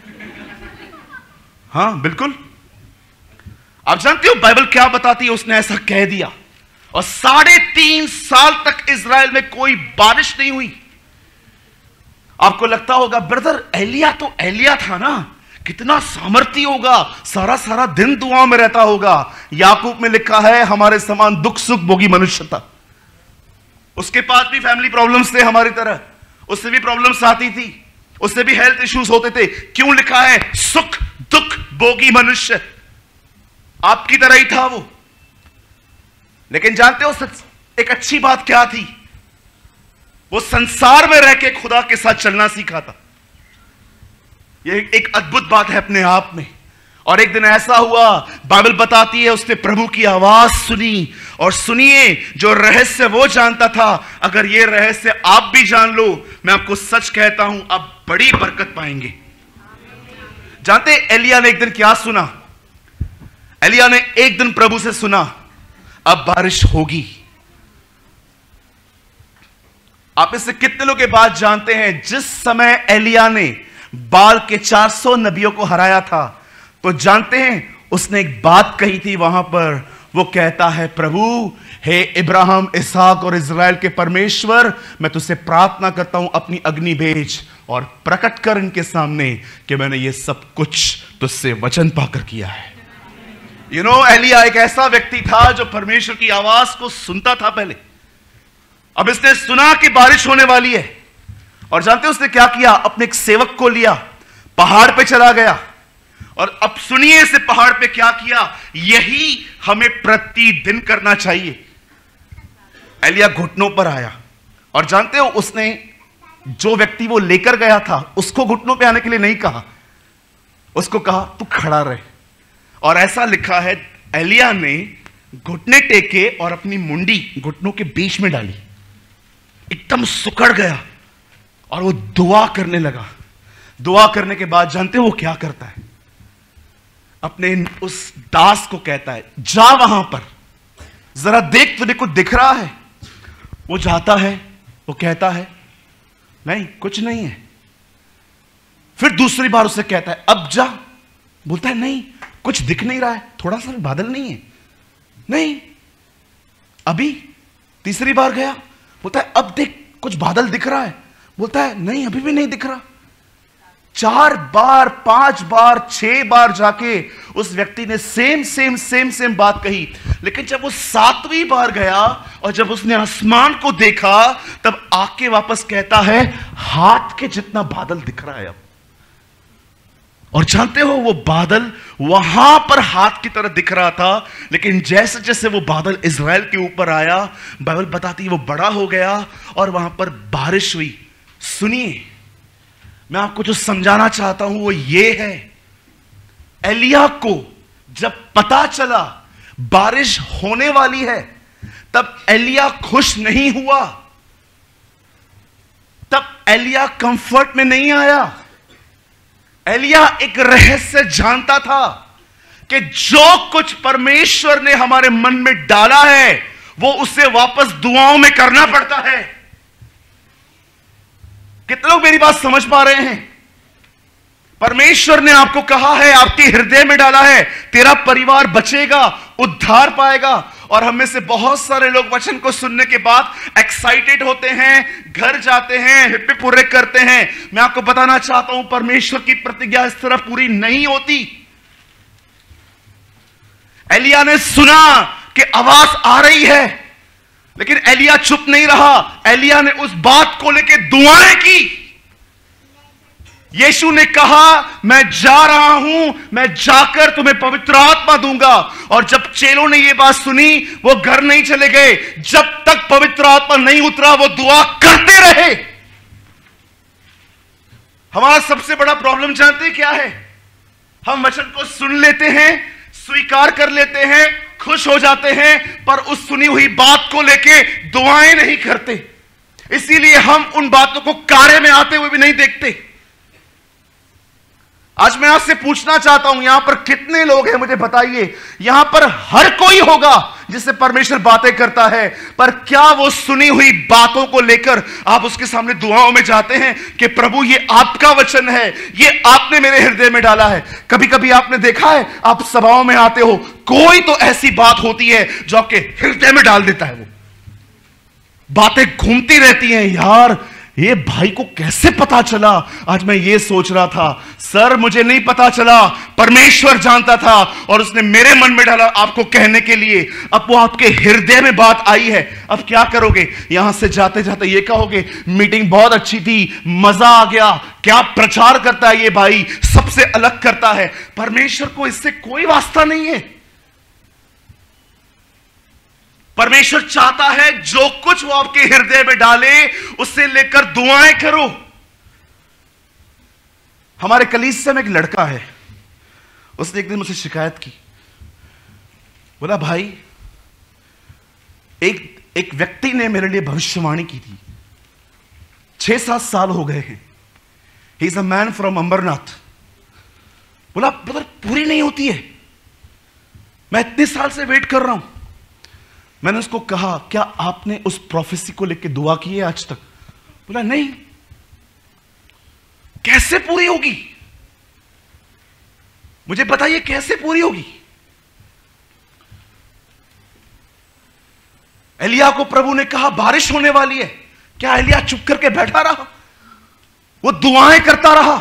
हां बिल्कुल। आप जानते हो बाइबल क्या बताती है? उसने ऐसा कह दिया और 3.5 साल तक इज़राइल में कोई बारिश नहीं हुई। आपको लगता होगा ब्रदर एलिया तो एलिया था ना, कितना सामर्थी होगा, सारा सारा दिन दुआओं में रहता होगा। याकूब में लिखा है, हमारे समान दुख सुख भोगी मनुष्य था। उसके पास भी फैमिली प्रॉब्लम्स थे हमारी तरह, उससे भी प्रॉब्लम्स आती थी, उससे भी हेल्थ इश्यूज होते थे। क्यों लिखा है सुख दुख भोगी मनुष्य? आपकी तरह ही था वो। लेकिन जानते हो एक अच्छी बात क्या थी? वो संसार में रह के खुदा के साथ चलना सीखा था। ये एक अद्भुत बात है अपने आप में। और एक दिन ऐसा हुआ, बाइबल बताती है, उसने प्रभु की आवाज सुनी। और सुनिए, जो रहस्य वो जानता था, अगर ये रहस्य आप भी जान लो, मैं आपको सच कहता हूं, आप बड़ी बरकत पाएंगे। जानते एलिया ने एक दिन क्या सुना? एलिया ने एक दिन प्रभु से सुना, अब बारिश होगी। आप इससे कितने लोग ये बात जानते हैं? जिस समय एलिया ने बाल के 400 नबियों को हराया था, तो जानते हैं उसने एक बात कही थी वहां पर। वो कहता है, प्रभु हे इब्राहिम इसहाक और इज़राइल के परमेश्वर, मैं तुझसे प्रार्थना करता हूं, अपनी अग्नि भेज और प्रकट कर इनके सामने कि मैंने ये सब कुछ तुझसे वचन पाकर किया है। एलिया एक ऐसा व्यक्ति था जो परमेश्वर की आवाज को सुनता था पहले। अब इसने सुना कि बारिश होने वाली है, और जानते उसने क्या किया? अपने एक सेवक को लिया, पहाड़ पे चला गया। और अब सुनिए इसे पहाड़ पे क्या किया। यही हमें प्रतिदिन करना चाहिए। एलिया घुटनों पर आया, और जानते हो उसने जो व्यक्ति वो लेकर गया था उसको घुटनों पे आने के लिए नहीं कहा, उसको कहा तू खड़ा रहे। और ऐसा लिखा है, एलिया ने घुटने टेके और अपनी मुंडी घुटनों के बीच में डाली, एकदम सुकड़ गया और वो दुआ करने लगा। दुआ करने के बाद जानते हो वो क्या करता है? अपने उस दास को कहता है, जा वहां पर जरा देख, तुझे कुछ दिख रहा है? वो जाता है, वो कहता है नहीं कुछ नहीं है। फिर दूसरी बार उसे कहता है अब जा, बोलता है नहीं कुछ दिख नहीं रहा है, थोड़ा सा भी बादल नहीं है, नहीं। अभी तीसरी बार गया, बोलता है अब देख कुछ बादल दिख रहा है, बोलता है नहीं अभी भी नहीं दिख रहा। 4 बार 5 बार 6 बार जाके उस व्यक्ति ने सेम बात कही, लेकिन जब वो 7वीं बार गया और जब उसने आसमान को देखा तब आके वापस कहता है हाथ के जितना बादल दिख रहा है अब। और जानते हो वो बादल वहां पर हाथ की तरह दिख रहा था, लेकिन जैसे जैसे वो बादल इज़राइल के ऊपर आया, बाइबल बताती है वो बड़ा हो गया और वहां पर बारिश हुई। सुनिए, मैं आपको जो समझाना चाहता हूं वो ये है, एलिया को जब पता चला बारिश होने वाली है तब एलिया खुश नहीं हुआ, तब एलिया कंफर्ट में नहीं आया। एलिया एक रहस्य जानता था कि जो कुछ परमेश्वर ने हमारे मन में डाला है वो उसे वापस दुआओं में करना पड़ता है। कितने लोग मेरी बात समझ पा रहे हैं? परमेश्वर ने आपको कहा है, आपके हृदय में डाला है, तेरा परिवार बचेगा, उद्धार पाएगा। और हम में से बहुत सारे लोग वचन को सुनने के बाद एक्साइटेड होते हैं, घर जाते हैं, हिप्पी पूरे करते हैं। मैं आपको बताना चाहता हूं परमेश्वर की प्रतिज्ञा इस तरह पूरी नहीं होती। एलिया ने सुना कि आवाज आ रही है, लेकिन एलिया चुप नहीं रहा। एलिया ने उस बात को लेकर दुआएं की। यीशु ने कहा मैं जा रहा हूं, मैं जाकर तुम्हें पवित्र आत्मा दूंगा। और जब चेलों ने यह बात सुनी वो घर नहीं चले गए, जब तक पवित्र आत्मा नहीं उतरा वो दुआ करते रहे। हमारा सबसे बड़ा प्रॉब्लम जानते हैं क्या है? हम वचन को सुन लेते हैं, स्वीकार कर लेते हैं, खुश हो जाते हैं, पर उस सुनी हुई बात को लेके दुआएं नहीं करते। इसीलिए हम उन बातों को कार्य में आते हुए भी नहीं देखते। आज मैं आपसे पूछना चाहता हूं, यहां पर कितने लोग हैं मुझे बताइए। यहां पर हर कोई होगा जिससे परमेश्वर बातें करता है, पर क्या वो सुनी हुई बातों को लेकर आप उसके सामने दुआओं में जाते हैं कि प्रभु ये आपका वचन है, ये आपने मेरे हृदय में डाला है। कभी कभी आपने देखा है, आप सभाओं में आते हो, कोई तो ऐसी बात होती है जो आपके हृदय में डाल देता है। वो बातें घूमती रहती हैं, यार ये भाई को कैसे पता चला? आज मैं ये सोच रहा था, सर मुझे नहीं पता चला, परमेश्वर जानता था और उसने मेरे मन में डाला आपको कहने के लिए। अब वो आपके हृदय में बात आई है, अब क्या करोगे? यहां से जाते जाते ये कहोगे मीटिंग बहुत अच्छी थी, मजा आ गया, क्या प्रचार करता है ये भाई, सबसे अलग करता है। परमेश्वर को इससे कोई वास्ता नहीं है। परमेश्वर चाहता है जो कुछ वो आपके हृदय में डाले उससे लेकर दुआएं करो। हमारे कलीसिया में एक लड़का है, उसने एक दिन मुझसे शिकायत की, बोला भाई एक व्यक्ति ने मेरे लिए भविष्यवाणी की थी, 6-7 साल हो गए हैं, he is a man from Ambernath. बोला ब्रदर पूरी नहीं होती है, मैं इतने साल से वेट कर रहा हूं। मैंने उसको कहा क्या आपने उस प्रोफेसी को लेकर दुआ की है आज तक? बोला नहीं। कैसे पूरी होगी? मुझे बताइए कैसे पूरी होगी? एलिया को प्रभु ने कहा बारिश होने वाली है, क्या एलिया चुप करके बैठा रहा? वो दुआएं करता रहा।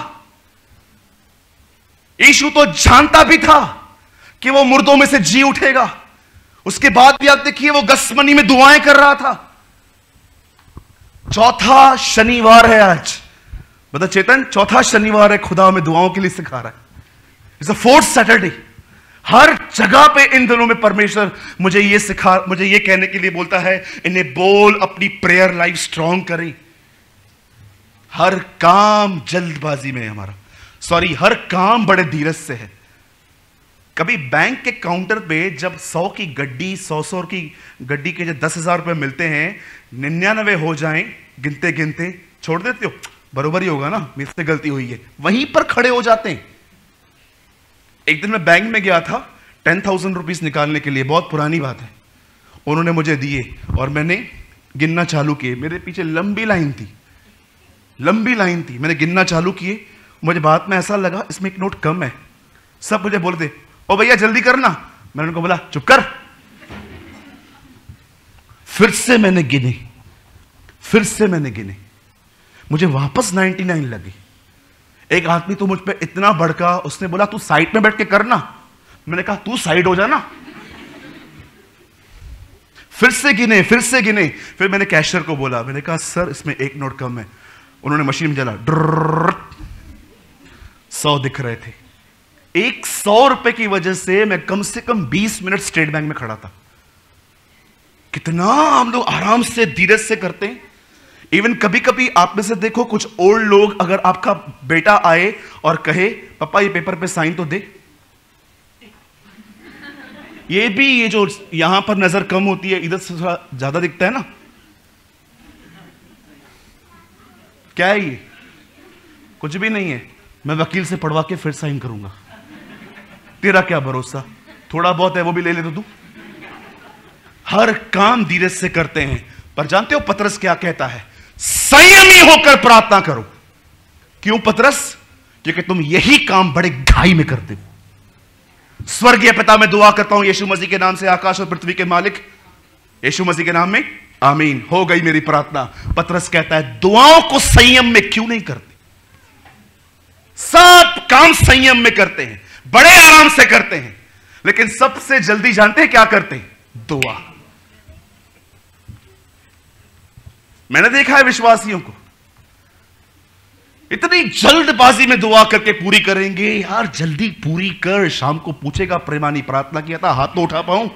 यीशु तो जानता भी था कि वो मुर्दों में से जी उठेगा, उसके बाद भी आप देखिए वो गसमनी में दुआएं कर रहा था। चौथा शनिवार है आज, बता चेतन, चौथा शनिवार है, खुदा में दुआओं के लिए सिखा रहा है। It's a 4th Saturday. हर जगह पे इन दिनों में परमेश्वर मुझे ये कहने के लिए बोलता है, इन्हें बोल अपनी प्रेयर लाइफ स्ट्रांग करें। हर काम जल्दबाजी में है हमारा, हर काम बड़े धीरज से है। कभी बैंक के काउंटर पे जब 100 की गड्डी 100 की गड्डी के जब 10,000 रुपए मिलते हैं, 99 हो जाएं गिनते गिनते, छोड़ देते हो, बरोबर ही होगा ना, मेरे से गलती हुई है, वहीं पर खड़े हो जाते हैं। एक दिन मैं बैंक में गया था 10,000 रुपीज निकालने के लिए, बहुत पुरानी बात है। उन्होंने मुझे दिए और मैंने गिनना चालू किए। मेरे पीछे लंबी लाइन थी, लंबी लाइन थी। मैंने गिनना चालू किए, मुझे बाद में ऐसा लगा इसमें एक नोट कम है। सब मुझे बोलते ओ भैया जल्दी करना। मैंने उनको बोला चुप कर। फिर से मैंने गिने, फिर से मैंने गिने, मुझे वापस 99 लगे। एक आदमी तो मुझ पे इतना भड़का, उसने बोला तू साइड में बैठ के करना। मैंने कहा तू साइड हो जाना। फिर से गिने, फिर से गिने। फिर मैंने कैशियर को बोला, मैंने कहा सर इसमें एक नोट कम है। उन्होंने मशीन में जला, 100 दिख रहे थे। एक 100 रुपए की वजह से मैं कम से कम 20 मिनट स्टेट बैंक में खड़ा था। कितना हम लोग आराम से धीरज से करते हैं। इवन कभी कभी आप में से देखो कुछ ओल्ड लोग, अगर आपका बेटा आए और कहे पापा ये पेपर पे साइन तो दे, ये भी, ये जो यहां पर नजर कम होती है इधर से थोड़ा ज्यादा दिखता है ना, क्या है ये? कुछ भी नहीं है, मैं वकील से पढ़वा के फिर साइन करूंगा। तेरा क्या भरोसा, थोड़ा बहुत है वो भी ले ले तो तू। हर काम धीरज से करते हैं। पर जानते हो पतरस क्या कहता है? संयमी होकर प्रार्थना करो। क्यों पतरस? क्योंकि तुम यही काम बड़े घाई में करते हो। स्वर्गीय पिता, मैं दुआ करता हूं यीशु मसीह के नाम से, आकाश और पृथ्वी के मालिक, यीशु मसीह के नाम में आमीन। हो गई मेरी प्रार्थना। पतरस कहता है दुआओं को संयम में क्यों नहीं करते? सब काम संयम में करते हैं, बड़े आराम से करते हैं, लेकिन सबसे जल्दी जानते हैं क्या करते हैं? दुआ। मैंने देखा है विश्वासियों को इतनी जल्दबाजी में दुआ करके पूरी करेंगे। यार जल्दी पूरी कर, शाम को पूछेगा प्रेमानी प्रार्थना किया था, हाथ तो उठा पाऊं।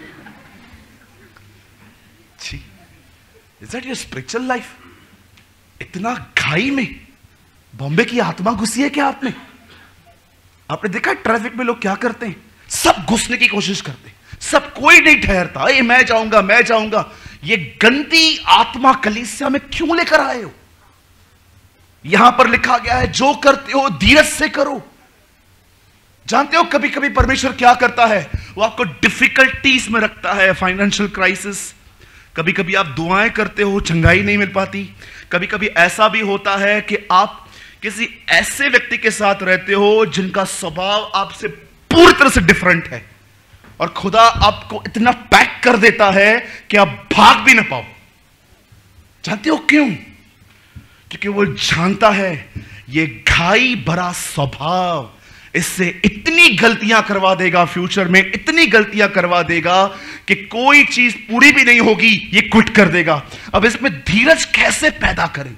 Is that your spiritual life? इतना घाई में बॉम्बे की आत्मा घुसी है क्या आप में? आपने देखा ट्रैफिक में लोग क्या करते हैं? सब घुसने की कोशिश करते हैं, सब, कोई नहीं ठहरता। ये मैं जाऊंगा, मैं जाऊंगा। ये गंदी आत्मा कलीसिया में क्यों लेकर आए हो? यहां पर लिखा गया है जो करते हो धीरज से करो। जानते हो कभी कभी परमेश्वर क्या करता है? वो आपको डिफिकल्टीज में रखता है, फाइनेंशियल क्राइसिस। कभी कभी आप दुआएं करते हो, चंगाई नहीं मिल पाती। कभी कभी ऐसा भी होता है कि आप किसी ऐसे व्यक्ति के साथ रहते हो जिनका स्वभाव आपसे पूरी तरह से डिफरेंट है, और खुदा आपको इतना पैक कर देता है कि आप भाग भी ना पाओ। जानते हो क्यों? क्योंकि वो जानता है ये घाई भरा स्वभाव इससे इतनी गलतियां करवा देगा, फ्यूचर में इतनी गलतियां करवा देगा कि कोई चीज पूरी भी नहीं होगी, ये क्विट कर देगा। अब इसमें धीरज कैसे पैदा करें?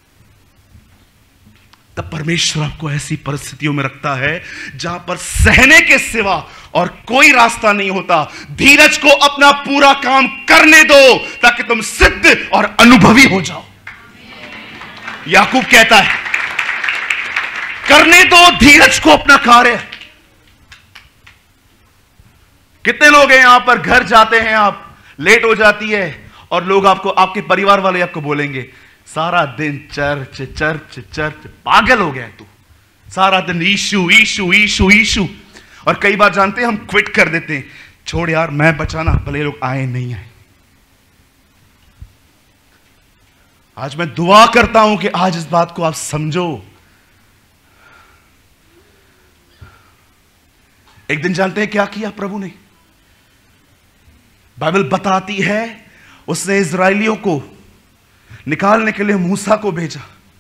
तब परमेश्वर आपको ऐसी परिस्थितियों में रखता है जहां पर सहने के सिवा और कोई रास्ता नहीं होता। धीरज को अपना पूरा काम करने दो ताकि तुम सिद्ध और अनुभवी हो जाओ। याकूब कहता है करने दो धीरज को अपना कार्य। कितने लोग हैं यहां पर, घर जाते हैं आप, लेट हो जाती है और लोग आपको, आपके परिवार वाले आपको बोलेंगे सारा दिन चर्च चर्च चर्च, पागल हो गया तू, सारा दिन ईशु ईशु ईशु ईशु। और कई बार जानते हैं हम क्विट कर देते हैं, छोड़ यार मैं बचाना, भले लोग आए नहीं आए। आज मैं दुआ करता हूं कि आज इस बात को आप समझो। एक दिन जानते हैं क्या किया प्रभु ने? बाइबल बताती है उसने इजराइलियों को निकालने के लिए मूसा को भेजा।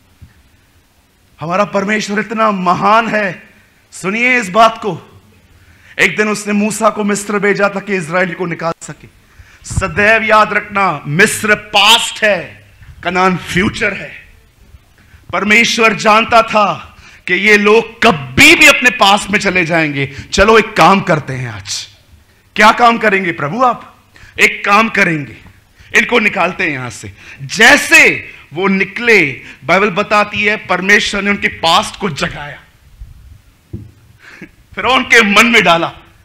हमारा परमेश्वर इतना महान है, सुनिए इस बात को। एक दिन उसने मूसा को मिस्र भेजा ताकि इजराइली को निकाल सके। सदैव याद रखना, मिस्र पास्ट है, कनान फ्यूचर है। परमेश्वर जानता था कि ये लोग कभी भी अपने पास में चले जाएंगे। चलो एक काम करते हैं आज। क्या काम करेंगे प्रभु आप? एक काम करेंगे, इनको निकालते हैं यहां से। जैसे वो निकले, बाइबल बताती है परमेश्वर ने उनके पास्ट को जगाया, फिर उनके मन में डाला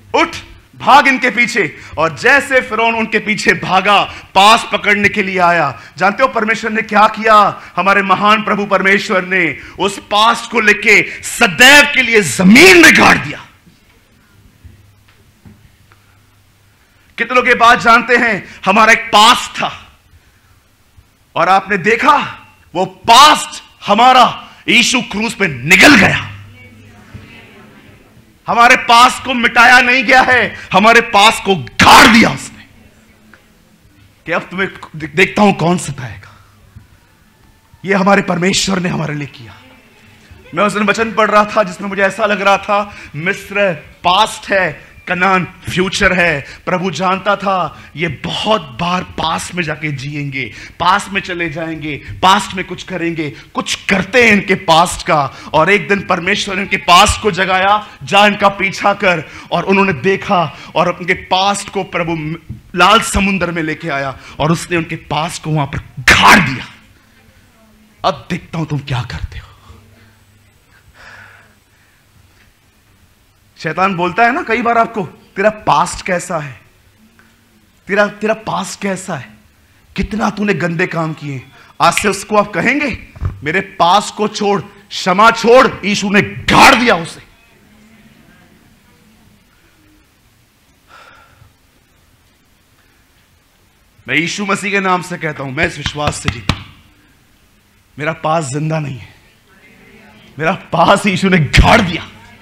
उठ, भाग इनके पीछे। और जैसे फिरौन उनके पीछे भागा, पास पकड़ने के लिए आया, जानते हो परमेश्वर ने क्या किया? हमारे महान प्रभु परमेश्वर ने उस पास को लेके सदैव के लिए जमीन में गाड़ दिया। कितने लोग ये बात जानते हैं? हमारा एक पास्ट था और आपने देखा वो पास्ट हमारा यीशु क्रूस पे निगल गया। हमारे पास को मिटाया नहीं गया है, हमारे पास को गाड़ दिया उसने कि अब तुम्हें देखता हूं कौन सताएगा। ये हमारे परमेश्वर ने हमारे लिए किया। मैं उस दिन वचन पढ़ रहा था जिसमें मुझे ऐसा लग रहा था मिस्र पास्ट है, कनान फ्यूचर है। प्रभु जानता था ये बहुत बार पास्ट में जाके जिएंगे, पास्ट में चले जाएंगे, पास्ट में कुछ करेंगे, कुछ करते हैं इनके पास्ट का। और एक दिन परमेश्वर ने इनके पास्ट को जगाया, जा इनका पीछा कर। और उन्होंने देखा और उनके पास्ट को प्रभु लाल समुद्र में लेके आया और उसने उनके पास्ट को वहां पर गाड़ दिया। अब देखता हूं तुम क्या करते हो। शैतान बोलता है ना कई बार आपको, तेरा पास्ट कैसा है, तेरा पास्ट कैसा है, कितना तूने गंदे काम किए। आज से उसको आप कहेंगे मेरे पास्ट को छोड़, क्षमा छोड़। यीशु ने गाड़ दिया उसे। मैं यीशु मसीह के नाम से कहता हूं, मैं इस विश्वास से जीता हूं, मेरा पास्ट जिंदा नहीं है, मेरा पास्ट यीशु ने गाड़ दिया।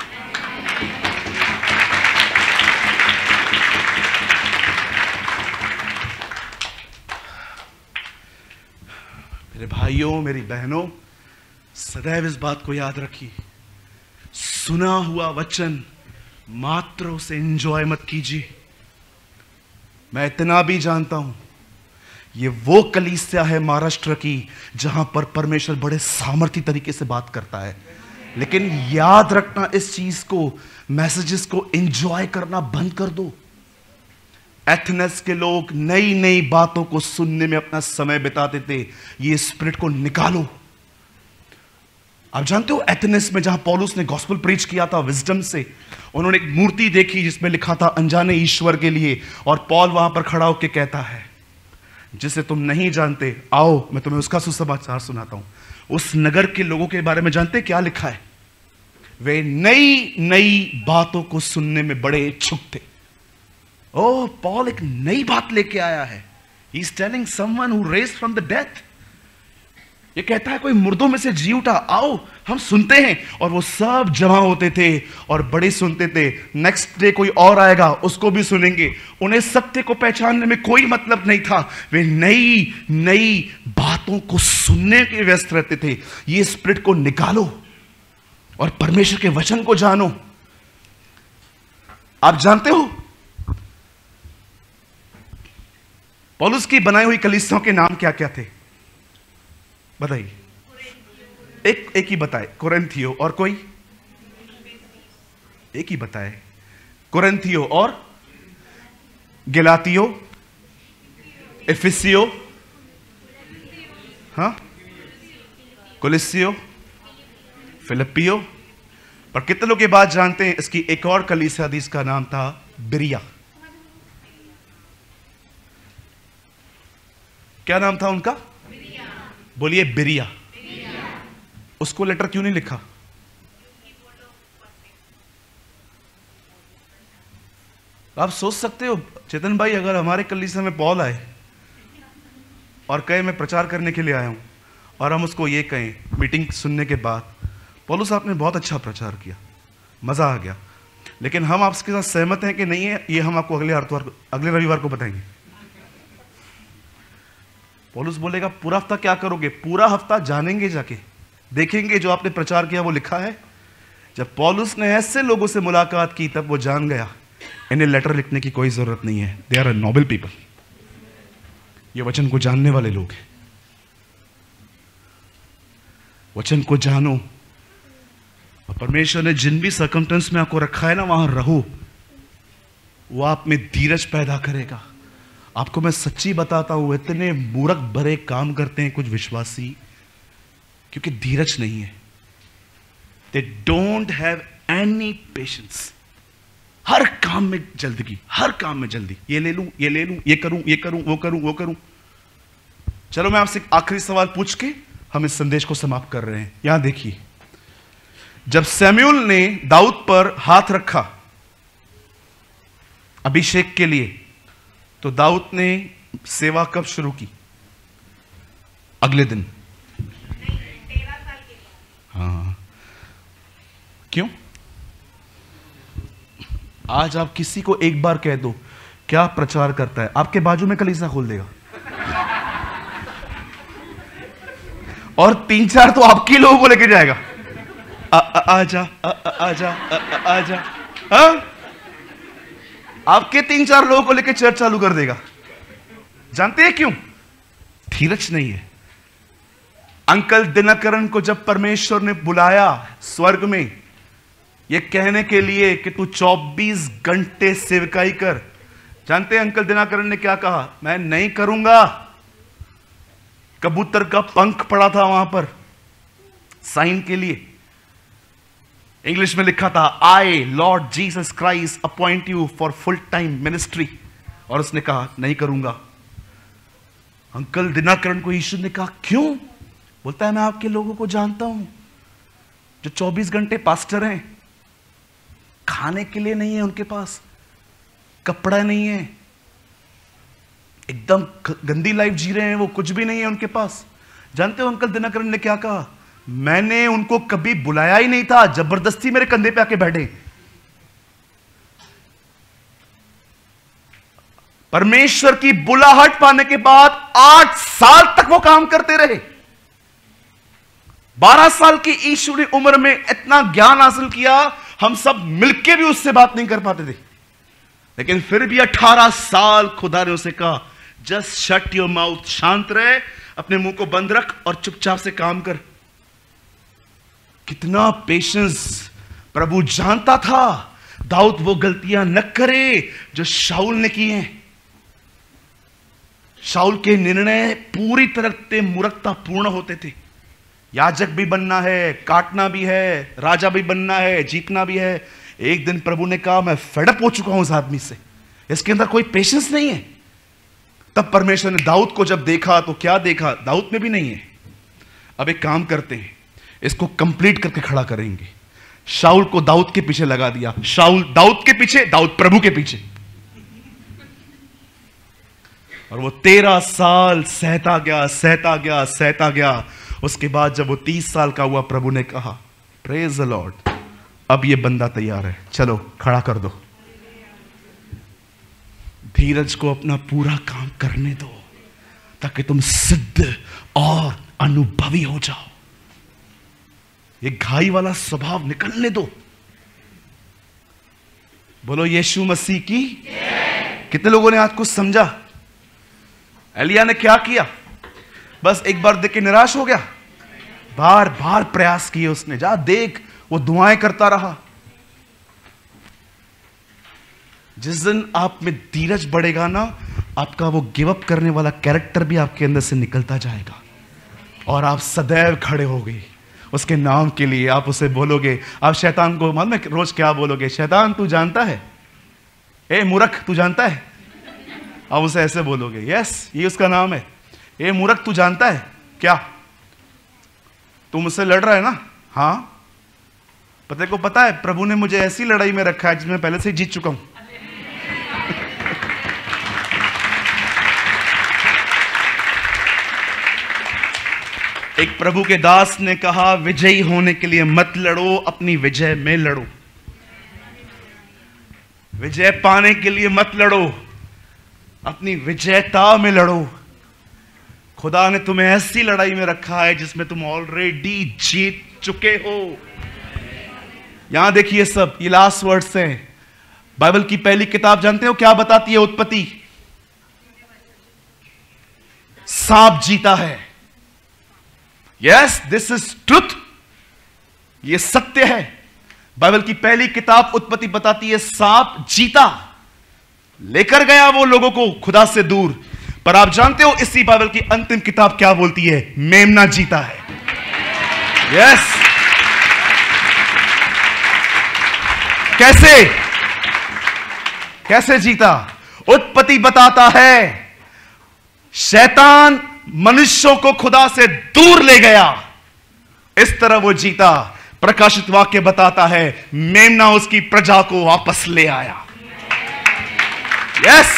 मेरे भाइयों, मेरी बहनों, सदैव इस बात को याद रखिए, सुना हुआ वचन मात्र उसे एंजॉय मत कीजिए। मैं इतना भी जानता हूं ये वो कलीसिया है महाराष्ट्र की जहां पर परमेश्वर बड़े सामर्थी तरीके से बात करता है, लेकिन याद रखना इस चीज को, मैसेजेस को एंजॉय करना बंद कर दो। एथेंस के लोग नई नई बातों को सुनने में अपना समय बिताते थे, ये स्पिरिट को निकालो। आप जानते हो एथेंस में जहां पौलुस ने गॉस्पेल प्रीच किया था विजडम से, उन्होंने एक मूर्ति देखी जिसमें लिखा था अनजाने ईश्वर के लिए। और पौल वहां पर खड़ा होकर कहता है जिसे तुम नहीं जानते, आओ मैं तुम्हें उसका सुसमाचार सुनाता हूं। उस नगर के लोगों के बारे में जानते क्या लिखा है? वे नई नई बातों को सुनने में बड़े इच्छुक थे। ओह, पॉल एक नई बात लेके आया है। He is telling someone who raised from the death. ये कहता है कोई मुर्दों में से जी उठा, आओ हम सुनते हैं। और वो सब जमा होते थे और बड़े सुनते थे। नेक्स्ट डे कोई और आएगा, उसको भी सुनेंगे। उन्हें सत्य को पहचानने में कोई मतलब नहीं था, वे नई नई बातों को सुनने के व्यस्त रहते थे। ये स्पिरिट को निकालो और परमेश्वर के वचन को जानो। आप जानते हो पौलुस की बनाई हुई कलीसियाओं के नाम क्या क्या थे? बताइए। एक ही बताए, कोरिन्थियो। और कोई? एक ही बताए, कोरिन्थियो और गलातियो, एफिसियो, हाँ, कोलिसियो, फिलिपियो। पर कितने लोग ये बात जानते हैं इसकी एक और कलीसिया थी, इसका नाम था बिरिया। क्या नाम था उनका? बोलिए बिरिया। उसको लेटर क्यों नहीं लिखा? आप सोच सकते हो चेतन भाई, अगर हमारे कलीसिया में पौल आए और कहे मैं प्रचार करने के लिए आया हूं, और हम उसको ये कहें मीटिंग सुनने के बाद, पौलुस आपने बहुत अच्छा प्रचार किया, मजा आ गया, लेकिन हम आपके साथ सहमत हैं कि नहीं है, ये हम आपको अगले रविवार को बताएंगे। पौलुस बोलेगा पूरा हफ्ता क्या करोगे? पूरा हफ्ता जानेंगे, जाके देखेंगे जो आपने प्रचार किया वो लिखा है। जब पौलुस ने ऐसे लोगों से मुलाकात की तब वो जान गया इन्हें लेटर लिखने की कोई जरूरत नहीं है। They are a noble people. ये वचन को जानने वाले लोग हैं। वचन को जानो, और परमेश्वर ने जिन भी सर्कमस्टेंस में आपको रखा है ना, वहां रहो। वो आप में धीरज पैदा करेगा। आपको मैं सच्ची बताता हूं, इतने मूर्ख भरे काम करते हैं कुछ विश्वासी क्योंकि धीरज नहीं है। They don't have any patience. हर काम में जल्दगी, हर काम में जल्दी, ये ले लूं, ये ले लूं, ये करूं, ये करूं, वो करूं, वो करूं। चलो मैं आपसे आखिरी सवाल पूछ के हम इस संदेश को समाप्त कर रहे हैं। यहां देखिए, जब सैमुएल ने दाऊद पर हाथ रखा अभिषेक के लिए, तो दाऊद ने सेवा कब शुरू की? अगले दिन। हाँ, क्यों? आज आप किसी को एक बार कह दो क्या प्रचार करता है, आपके बाजू में कलीसिया खोल देगा, और 3-4 तो आपके लोगों को लेके जाएगा। आजा आजा आजा, आपके 3-4 लोगों को लेके चर्च चालू कर देगा। जानते हैं क्यों? धीरज नहीं है। अंकल दिनकरन को जब परमेश्वर ने बुलाया स्वर्ग में ये कहने के लिए कि तू 24 घंटे सेवकाई कर, जानते हैं अंकल दिनकरन ने क्या कहा? मैं नहीं करूंगा। कबूतर का पंख पड़ा था वहां पर साइन के लिए, इंग्लिश में लिखा था, I Lord Jesus Christ appoint you for full time ministry, और उसने कहा नहीं करूंगा। अंकल दिनकरन को यीशु ने कहा क्यों? बोलता है मैं आपके लोगों को जानता हूं जो 24 घंटे पास्टर हैं, खाने के लिए नहीं है उनके पास, कपड़ा नहीं है, एकदम गंदी लाइफ जी रहे हैं वो, कुछ भी नहीं है उनके पास। जानते हो अंकल दिनकरन ने क्या कहा? मैंने उनको कभी बुलाया ही नहीं था, जबरदस्ती मेरे कंधे पे आके बैठे। परमेश्वर की बुलाहट पाने के बाद 8 साल तक वो काम करते रहे। 12 साल की ईश्वरी उम्र में इतना ज्ञान हासिल किया, हम सब मिलके भी उससे बात नहीं कर पाते थे, लेकिन फिर भी 18 साल खुदा ने उसे कहा जस्ट शट योर माउथ, शांत रहे, अपने मुंह को बंद रख और चुपचाप से काम कर। कितना पेशेंस! प्रभु जानता था दाऊद वो गलतियां न करे जो शाऊल ने की हैं। शाऊल के निर्णय पूरी तरह से मूर्खता पूर्ण होते थे। याजक भी बनना है, काटना भी है, राजा भी बनना है, जीतना भी है। एक दिन प्रभु ने कहा मैं फेडअप हो चुका हूं इस आदमी से, इसके अंदर कोई पेशेंस नहीं है। तब परमेश्वर ने दाऊद को जब देखा तो क्या देखा? दाऊद में भी नहीं है। अब एक काम करते हैं, इसको कंप्लीट करके खड़ा करेंगे। शाऊल को दाऊद के पीछे लगा दिया, शाऊल दाऊद के पीछे, दाऊद प्रभु के पीछे, और वो 13 साल सहता गया, सहता गया, सहता गया। उसके बाद जब वो 30 साल का हुआ, प्रभु ने कहा प्रेज द लॉर्ड, अब ये बंदा तैयार है, चलो खड़ा कर दो। धीरज को अपना पूरा काम करने दो ताकि तुम सिद्ध और अनुभवी हो जाओ। ये घाई वाला स्वभाव निकलने दो। बोलो यीशु मसीह की। कितने लोगों ने आज कुछ समझा? एलिया ने क्या किया? बस एक बार देख के निराश हो गया? बार बार प्रयास किए उसने, जा देख, वो दुआएं करता रहा। जिस दिन आप में धीरज बढ़ेगा ना, आपका वो गिव अप करने वाला कैरेक्टर भी आपके अंदर से निकलता जाएगा, और आप सदैव खड़े होगे उसके नाम के लिए। आप उसे बोलोगे, आप शैतान को मालूम है रोज क्या बोलोगे? शैतान तू जानता है, ए मूर्ख तू जानता है। आप उसे ऐसे बोलोगे, यस ये उसका नाम है, ए मूर्ख तू जानता है क्या तू मुझसे लड़ रहा है ना? हाँ, पते को पता है प्रभु ने मुझे ऐसी लड़ाई में रखा है जिसमें पहले से ही जीत चुका हूं। एक प्रभु के दास ने कहा, विजयी होने के लिए मत लड़ो, अपनी विजय में लड़ो। विजय पाने के लिए मत लड़ो, अपनी विजयता में लड़ो। खुदा ने तुम्हें ऐसी लड़ाई में रखा है जिसमें तुम ऑलरेडी जीत चुके हो। यहां देखिए सब, ये लास्ट वर्ड्स हैं। बाइबल की पहली किताब जानते हो क्या बताती है? उत्पत्ति। सांप जीता है। यस, दिस इज ट्रुथ, ये सत्य है। बाइबल की पहली किताब उत्पत्ति बताती है सांप जीता, लेकर गया वो लोगों को खुदा से दूर। पर आप जानते हो इसी बाइबल की अंतिम किताब क्या बोलती है? मेमना जीता है। यस, कैसे? कैसे जीता? उत्पत्ति बताता है शैतान मनुष्यों को खुदा से दूर ले गया, इस तरह वो जीता। प्रकाशित वाक्य बताता है मेमना उसकी प्रजा को वापस ले आया। Yes,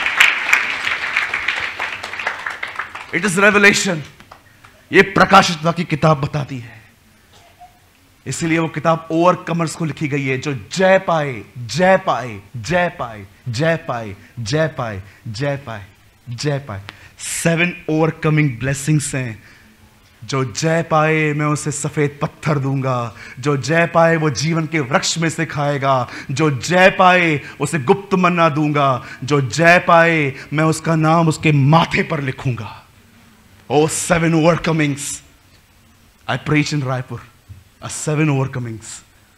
it is revelation. ये प्रकाशित वाक्य किताब बताती है। इसलिए वो किताब ओवरकमर्स को लिखी गई है, जो जय पाए, जय पाए, जय पाए, जय पाए, जय पाए, जय पाए, जय पाए। 7 ओवरकमिंग ब्लेसिंग्स हैं। जो जय पाए मैं उसे सफेद पत्थर दूंगा, जो जय पाए वो जीवन के वृक्ष में से खाएगा, जो जय पाए उसे गुप्त मन्ना दूंगा, जो जय पाए मैं उसका नाम उसके माथे पर लिखूंगा। Oh 7 overcomings I preach in Raipur, 7 overcomings.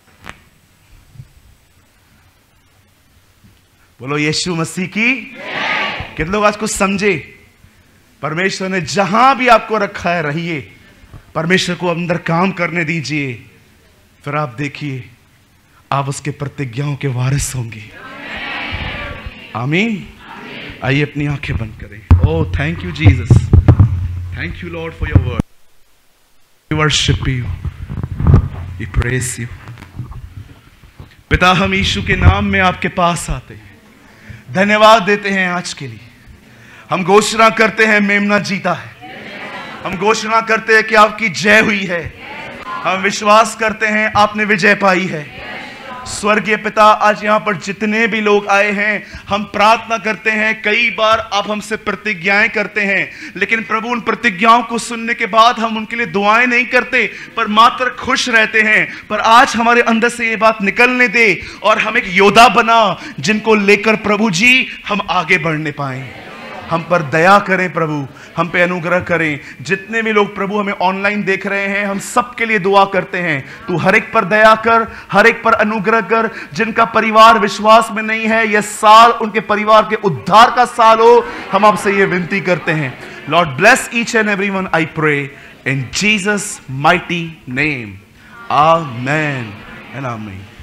बोलो यीशु मसीह की। कितने लोग आज कुछ समझे? परमेश्वर ने जहां भी आपको रखा है रहिए, परमेश्वर को अंदर काम करने दीजिए, फिर आप देखिए आप उसके प्रतिज्ञाओं के वारिस होंगे। आमीन। आइए अपनी आंखें बंद करें। Oh thank you Jesus, thank you lord for your word. We worship you, we praise you. पिता, हम यीशु के नाम में आपके पास आते हैं, धन्यवाद देते हैं आज के लिए। हम घोषणा करते हैं मेमना जीता है। हम घोषणा करते हैं कि आपकी जय हुई है। हम विश्वास करते हैं आपने विजय पाई है। स्वर्गीय पिता, आज यहां पर जितने भी लोग आए हैं, हम प्रार्थना करते हैं। कई बार आप हमसे प्रतिज्ञाएं करते हैं, लेकिन प्रभु उन प्रतिज्ञाओं को सुनने के बाद हम उनके लिए दुआएं नहीं करते, पर मात्र खुश रहते हैं। पर आज हमारे अंदर से ये बात निकलने दे और हम एक योद्धा बना, जिनको लेकर प्रभु जी हम आगे बढ़ने पाए। हम पर दया करें प्रभु, हम पे अनुग्रह करें। जितने भी लोग प्रभु हमें ऑनलाइन देख रहे हैं, हम सबके लिए दुआ करते हैं। तू हर एक पर दया कर, हर एक पर अनुग्रह कर। जिनका परिवार विश्वास में नहीं है, यह साल उनके परिवार के उद्धार का साल हो, हम आपसे ये विनती करते हैं। Lord bless each and everyone, I pray in Jesus mighty name, amen and आमीन।